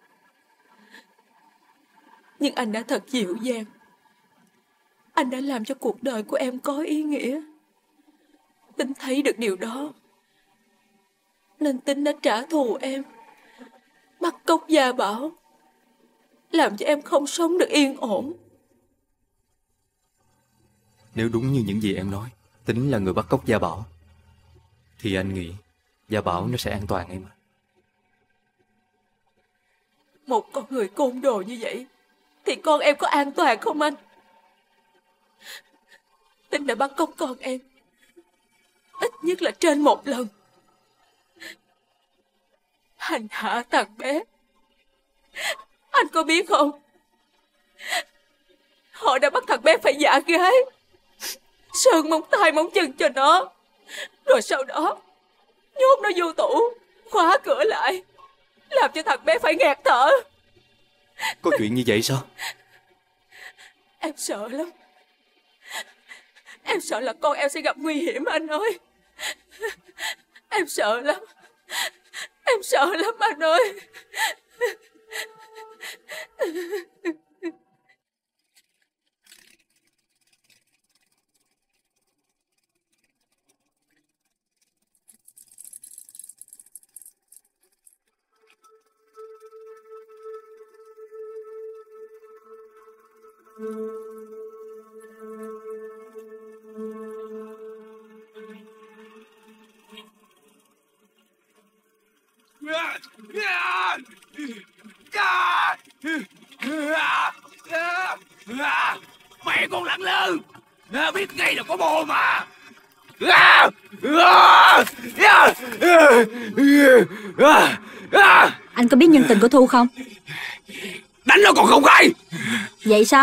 Speaker 2: Nhưng anh đã thật dịu dàng. Anh đã làm cho cuộc đời của em có ý nghĩa. Tính thấy được điều đó nên Tính đã trả thù em, bắt cóc Gia Bảo, làm cho em không sống được yên ổn.
Speaker 12: Nếu đúng như những gì em nói, Tính là người bắt cóc Gia Bảo, thì anh nghĩ Gia Bảo nó sẽ an toàn em ạ.
Speaker 2: Một con người côn đồ như vậy thì con em có an toàn không anh? Tính đã bắt cóc con em ít nhất là trên một lần, hành hạ thằng bé. Anh có biết không, họ đã bắt thằng bé phải giả gái, sơn móng tay móng chân cho nó, rồi sau đó nhốt nó vô tủ, khóa cửa lại, làm cho thằng bé phải nghẹt thở.
Speaker 12: Có chuyện như vậy sao?
Speaker 2: Em sợ lắm. Em sợ là con em sẽ gặp nguy hiểm anh ơi. Em sợ lắm. Em sợ lắm anh ơi.
Speaker 9: Mẹ con lẳng lơ, biết ngay là có bồ mà.
Speaker 7: Anh có biết nhân tình của Thu không?
Speaker 9: Đánh nó còn không khai.
Speaker 7: Vậy sao?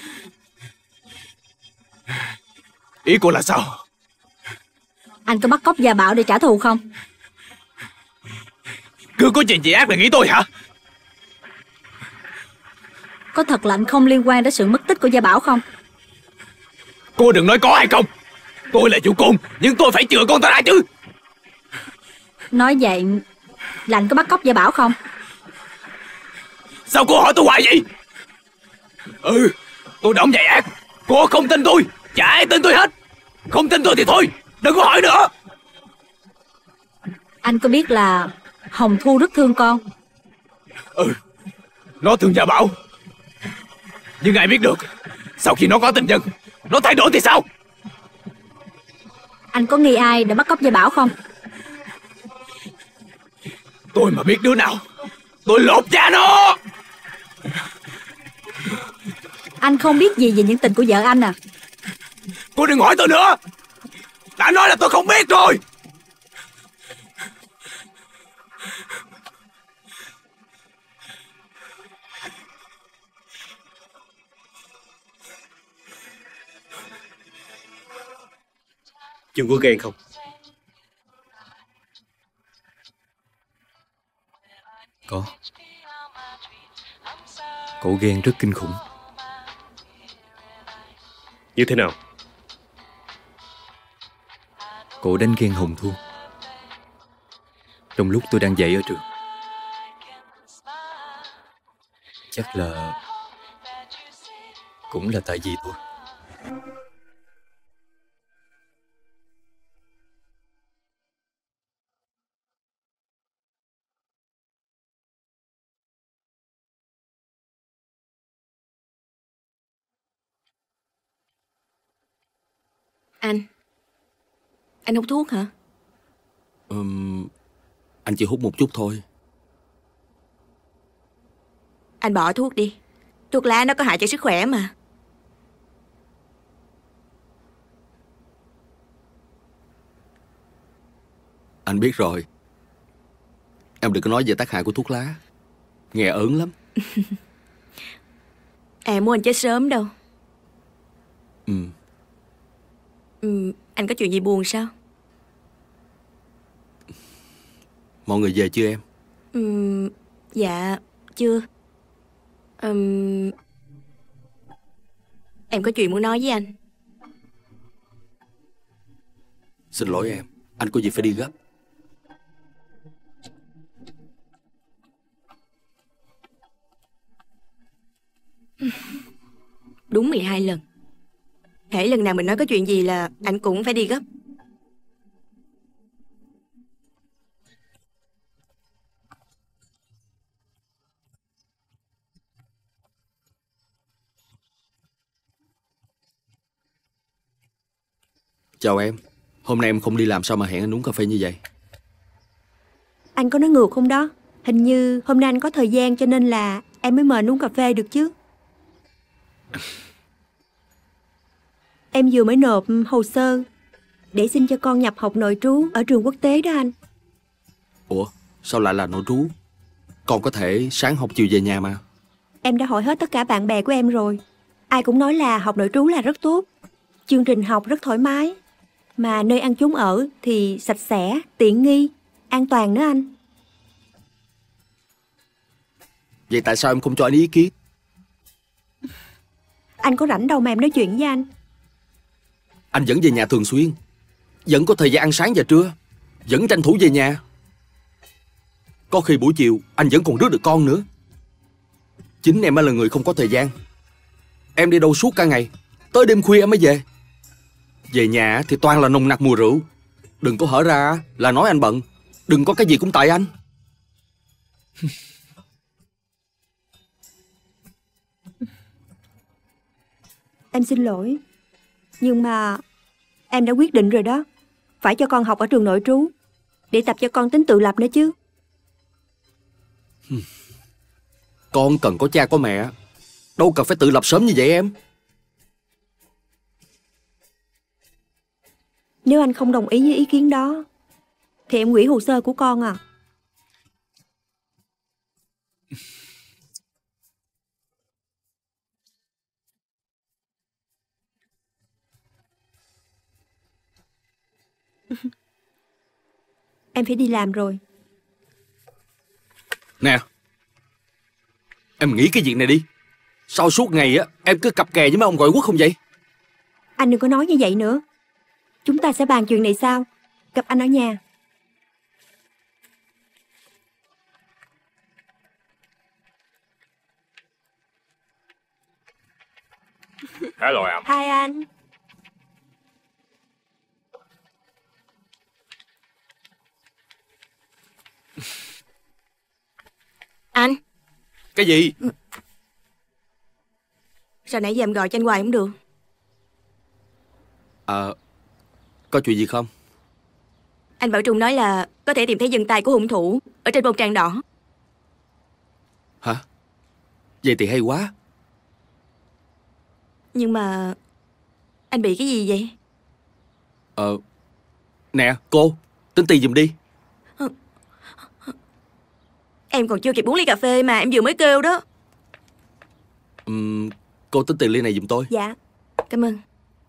Speaker 9: Ý cô là sao?
Speaker 7: Anh có bắt cóc Gia Bảo để trả thù không?
Speaker 9: Cứ có chuyện gì ác là nghĩ tôi hả?
Speaker 7: Có thật là anh không liên quan đến sự mất tích của Gia Bảo không?
Speaker 9: Cô đừng nói có hay không. Tôi là chủ cung, nhưng tôi phải chữa con ta ra chứ.
Speaker 7: Nói vậy là anh có bắt cóc Gia Bảo không?
Speaker 9: Sao cô hỏi tôi hoài vậy? Ừ, tôi đóng vậy ác. Cô không tin tôi, chả ai tin tôi hết. Không tin tôi thì thôi, đừng có hỏi nữa.
Speaker 7: Anh có biết là Hồng Thu rất thương con?
Speaker 9: Ừ, nó thương Gia Bảo. Nhưng ai biết được, sau khi nó có tình nhân, nó thay đổi thì sao?
Speaker 7: Anh có nghi ai đã bắt cóc Gia Bảo không?
Speaker 9: Tôi mà biết đứa nào, tôi lột da nó.
Speaker 7: Anh không biết gì về những tình của vợ anh à?
Speaker 9: Cô đừng hỏi tôi nữa. Đã nói là tôi không biết rồi.
Speaker 5: Chương có ghen không?
Speaker 12: Có. Cổ ghen rất kinh khủng.
Speaker 5: Như thế nào?
Speaker 12: Cổ đánh ghen Hồng Thu trong lúc tôi đang dạy ở trường. Chắc là cũng là tại vì tôi.
Speaker 4: Anh Anh hút thuốc hả?
Speaker 1: Ừm, anh chỉ hút một chút thôi.
Speaker 4: Anh bỏ thuốc đi. Thuốc lá nó có hại cho sức khỏe mà.
Speaker 1: Anh biết rồi. Em đừng có nói về tác hại của thuốc lá. Nghe ớn lắm.
Speaker 4: Em muốn anh chết sớm đâu.
Speaker 1: Ừ.
Speaker 4: Ừ, anh có chuyện gì buồn sao?
Speaker 1: Mọi người về chưa em?
Speaker 4: Ừ, dạ chưa. um, Em có chuyện muốn nói với anh.
Speaker 1: Xin lỗi em, anh có gì phải đi gấp.
Speaker 4: Đúng mười hai lần. Hễ lần nào mình nói có chuyện gì là anh cũng phải đi gấp.
Speaker 1: Chào em. Hôm nay em không đi làm sao mà hẹn anh uống cà phê như vậy?
Speaker 4: Anh có nói ngược không đó? Hình như hôm nay anh có thời gian cho nên là em mới mời anh uống cà phê được chứ. Em vừa mới nộp hồ sơ để xin cho con nhập học nội trú ở trường quốc tế đó anh.
Speaker 1: Ủa, sao lại là nội trú? Con có thể sáng học chiều về nhà mà.
Speaker 4: Em đã hỏi hết tất cả bạn bè của em rồi. Ai cũng nói là học nội trú là rất tốt. Chương trình học rất thoải mái. Mà nơi ăn chốn ở thì sạch sẽ, tiện nghi, an toàn nữa anh.
Speaker 1: Vậy tại sao em không cho anh ý kiến?
Speaker 4: Anh có rảnh đâu mà em nói chuyện với anh.
Speaker 1: Anh vẫn về nhà thường xuyên, vẫn có thời gian ăn sáng và trưa, vẫn tranh thủ về nhà. Có khi buổi chiều anh vẫn còn rước được con nữa. Chính em mới là người không có thời gian. Em đi đâu suốt cả ngày, tới đêm khuya em mới về. Về nhà thì toàn là nồng nặc mùi rượu. Đừng có hở ra là nói anh bận. Đừng có cái gì cũng tại anh.
Speaker 4: Em xin lỗi. Nhưng mà em đã quyết định rồi đó. Phải cho con học ở trường nội trú để tập cho con tính tự lập nữa chứ.
Speaker 1: Con cần có cha có mẹ, đâu cần phải tự lập sớm như vậy em.
Speaker 4: Nếu anh không đồng ý với ý kiến đó thì em hủy hồ sơ của con à. Em phải đi làm rồi.
Speaker 1: Nè, em nghĩ cái việc này đi. Sao suốt ngày á em cứ cặp kè với mấy ông gọi quốc không vậy?
Speaker 4: Anh đừng có nói như vậy nữa. Chúng ta sẽ bàn chuyện này sau. Gặp anh ở nhà.
Speaker 6: Hello em.
Speaker 4: Hai anh. Anh.
Speaker 1: Cái gì?
Speaker 4: Sao nãy giờ em gọi cho anh hoài không được?
Speaker 1: Ờ, à, có chuyện gì không?
Speaker 4: Anh Bảo Trung nói là có thể tìm thấy vân tay của hung thủ ở trên bông trang đỏ.
Speaker 1: Hả? Vậy thì hay quá.
Speaker 4: Nhưng mà anh bị cái gì vậy?
Speaker 1: Ờ, nè cô, tính tiền giùm đi.
Speaker 4: Em còn chưa kịp uống ly cà phê mà em vừa mới kêu đó.
Speaker 1: uhm, Cô tính tiền ly này giùm tôi.
Speaker 4: Dạ, cảm ơn.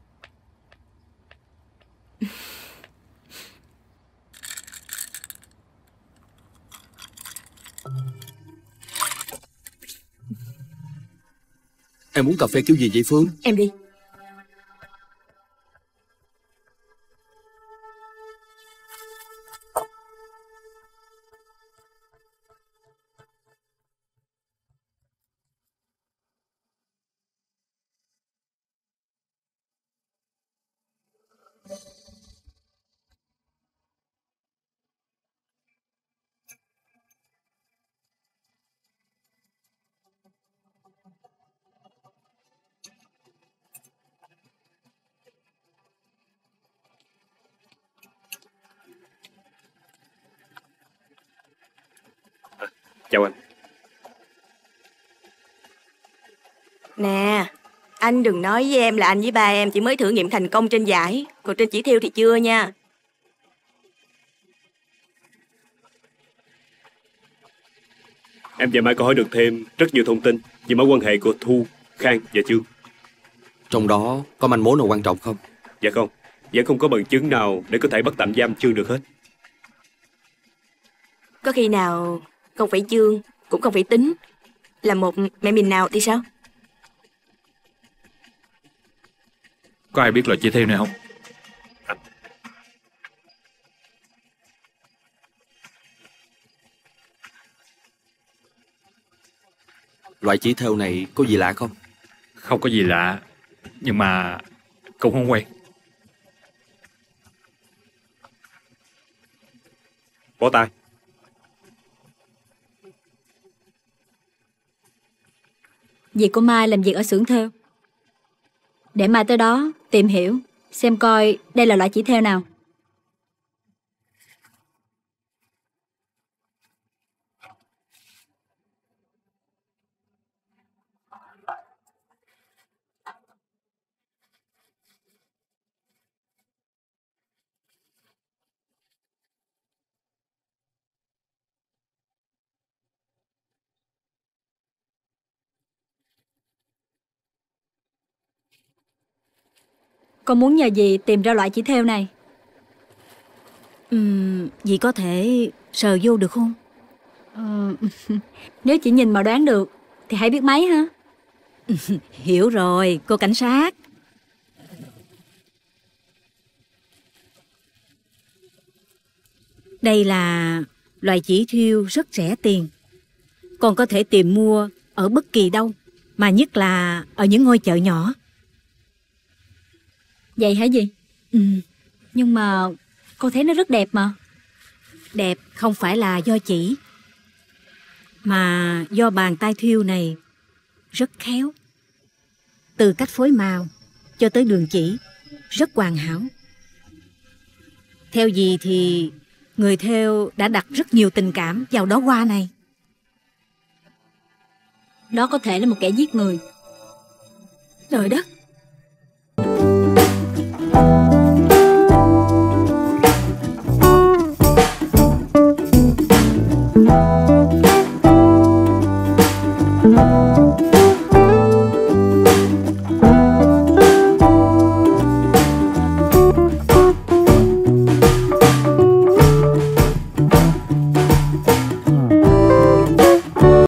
Speaker 1: Em muốn cà phê kiểu gì vậy Phương?
Speaker 4: Em đi.
Speaker 5: Chào anh.
Speaker 4: Nè, anh đừng nói với em là anh với ba em chỉ mới thử nghiệm thành công trên giải, còn trên chỉ tiêu thì chưa nha.
Speaker 5: Em và Mai có hỏi được thêm rất nhiều thông tin về mối quan hệ của Thu, Khang và Chương.
Speaker 1: Trong đó có manh mối nào quan trọng không?
Speaker 5: Dạ không, vẫn không có bằng chứng nào để có thể bắt tạm giam Chương được hết.
Speaker 4: Có khi nào không phải Chương, cũng không phải Tính, là một mẹ mình nào thì sao?
Speaker 6: Có ai biết loại chỉ tiêu này không?
Speaker 1: Loại chỉ theo này có gì lạ không?
Speaker 6: Không có gì lạ, nhưng mà cũng không quen.
Speaker 5: Bó tay.
Speaker 7: Dì của Mai làm việc ở xưởng thêu. Để Mai tới đó tìm hiểu xem coi đây là loại chỉ thêu nào. Con muốn nhờ dì tìm ra loại chỉ thêu này.
Speaker 8: Ừm, dì có thể sờ vô được không?
Speaker 7: Ờ, nếu chỉ nhìn mà đoán được thì hãy biết máy ha.
Speaker 8: Hiểu rồi, cô cảnh sát. Đây là loại chỉ thêu rất rẻ tiền. Con có thể tìm mua ở bất kỳ đâu, mà nhất là ở những ngôi chợ nhỏ.
Speaker 7: Vậy hả dì?
Speaker 8: Ừ.
Speaker 7: Nhưng mà con thấy nó rất đẹp mà.
Speaker 8: Đẹp không phải là do chỉ, mà do bàn tay thêu này rất khéo. Từ cách phối màu cho tới đường chỉ rất hoàn hảo. Theo dì thì người thêu đã đặt rất nhiều tình cảm vào đó hoa này.
Speaker 7: Đó có thể là một kẻ giết người.
Speaker 8: Trời đất,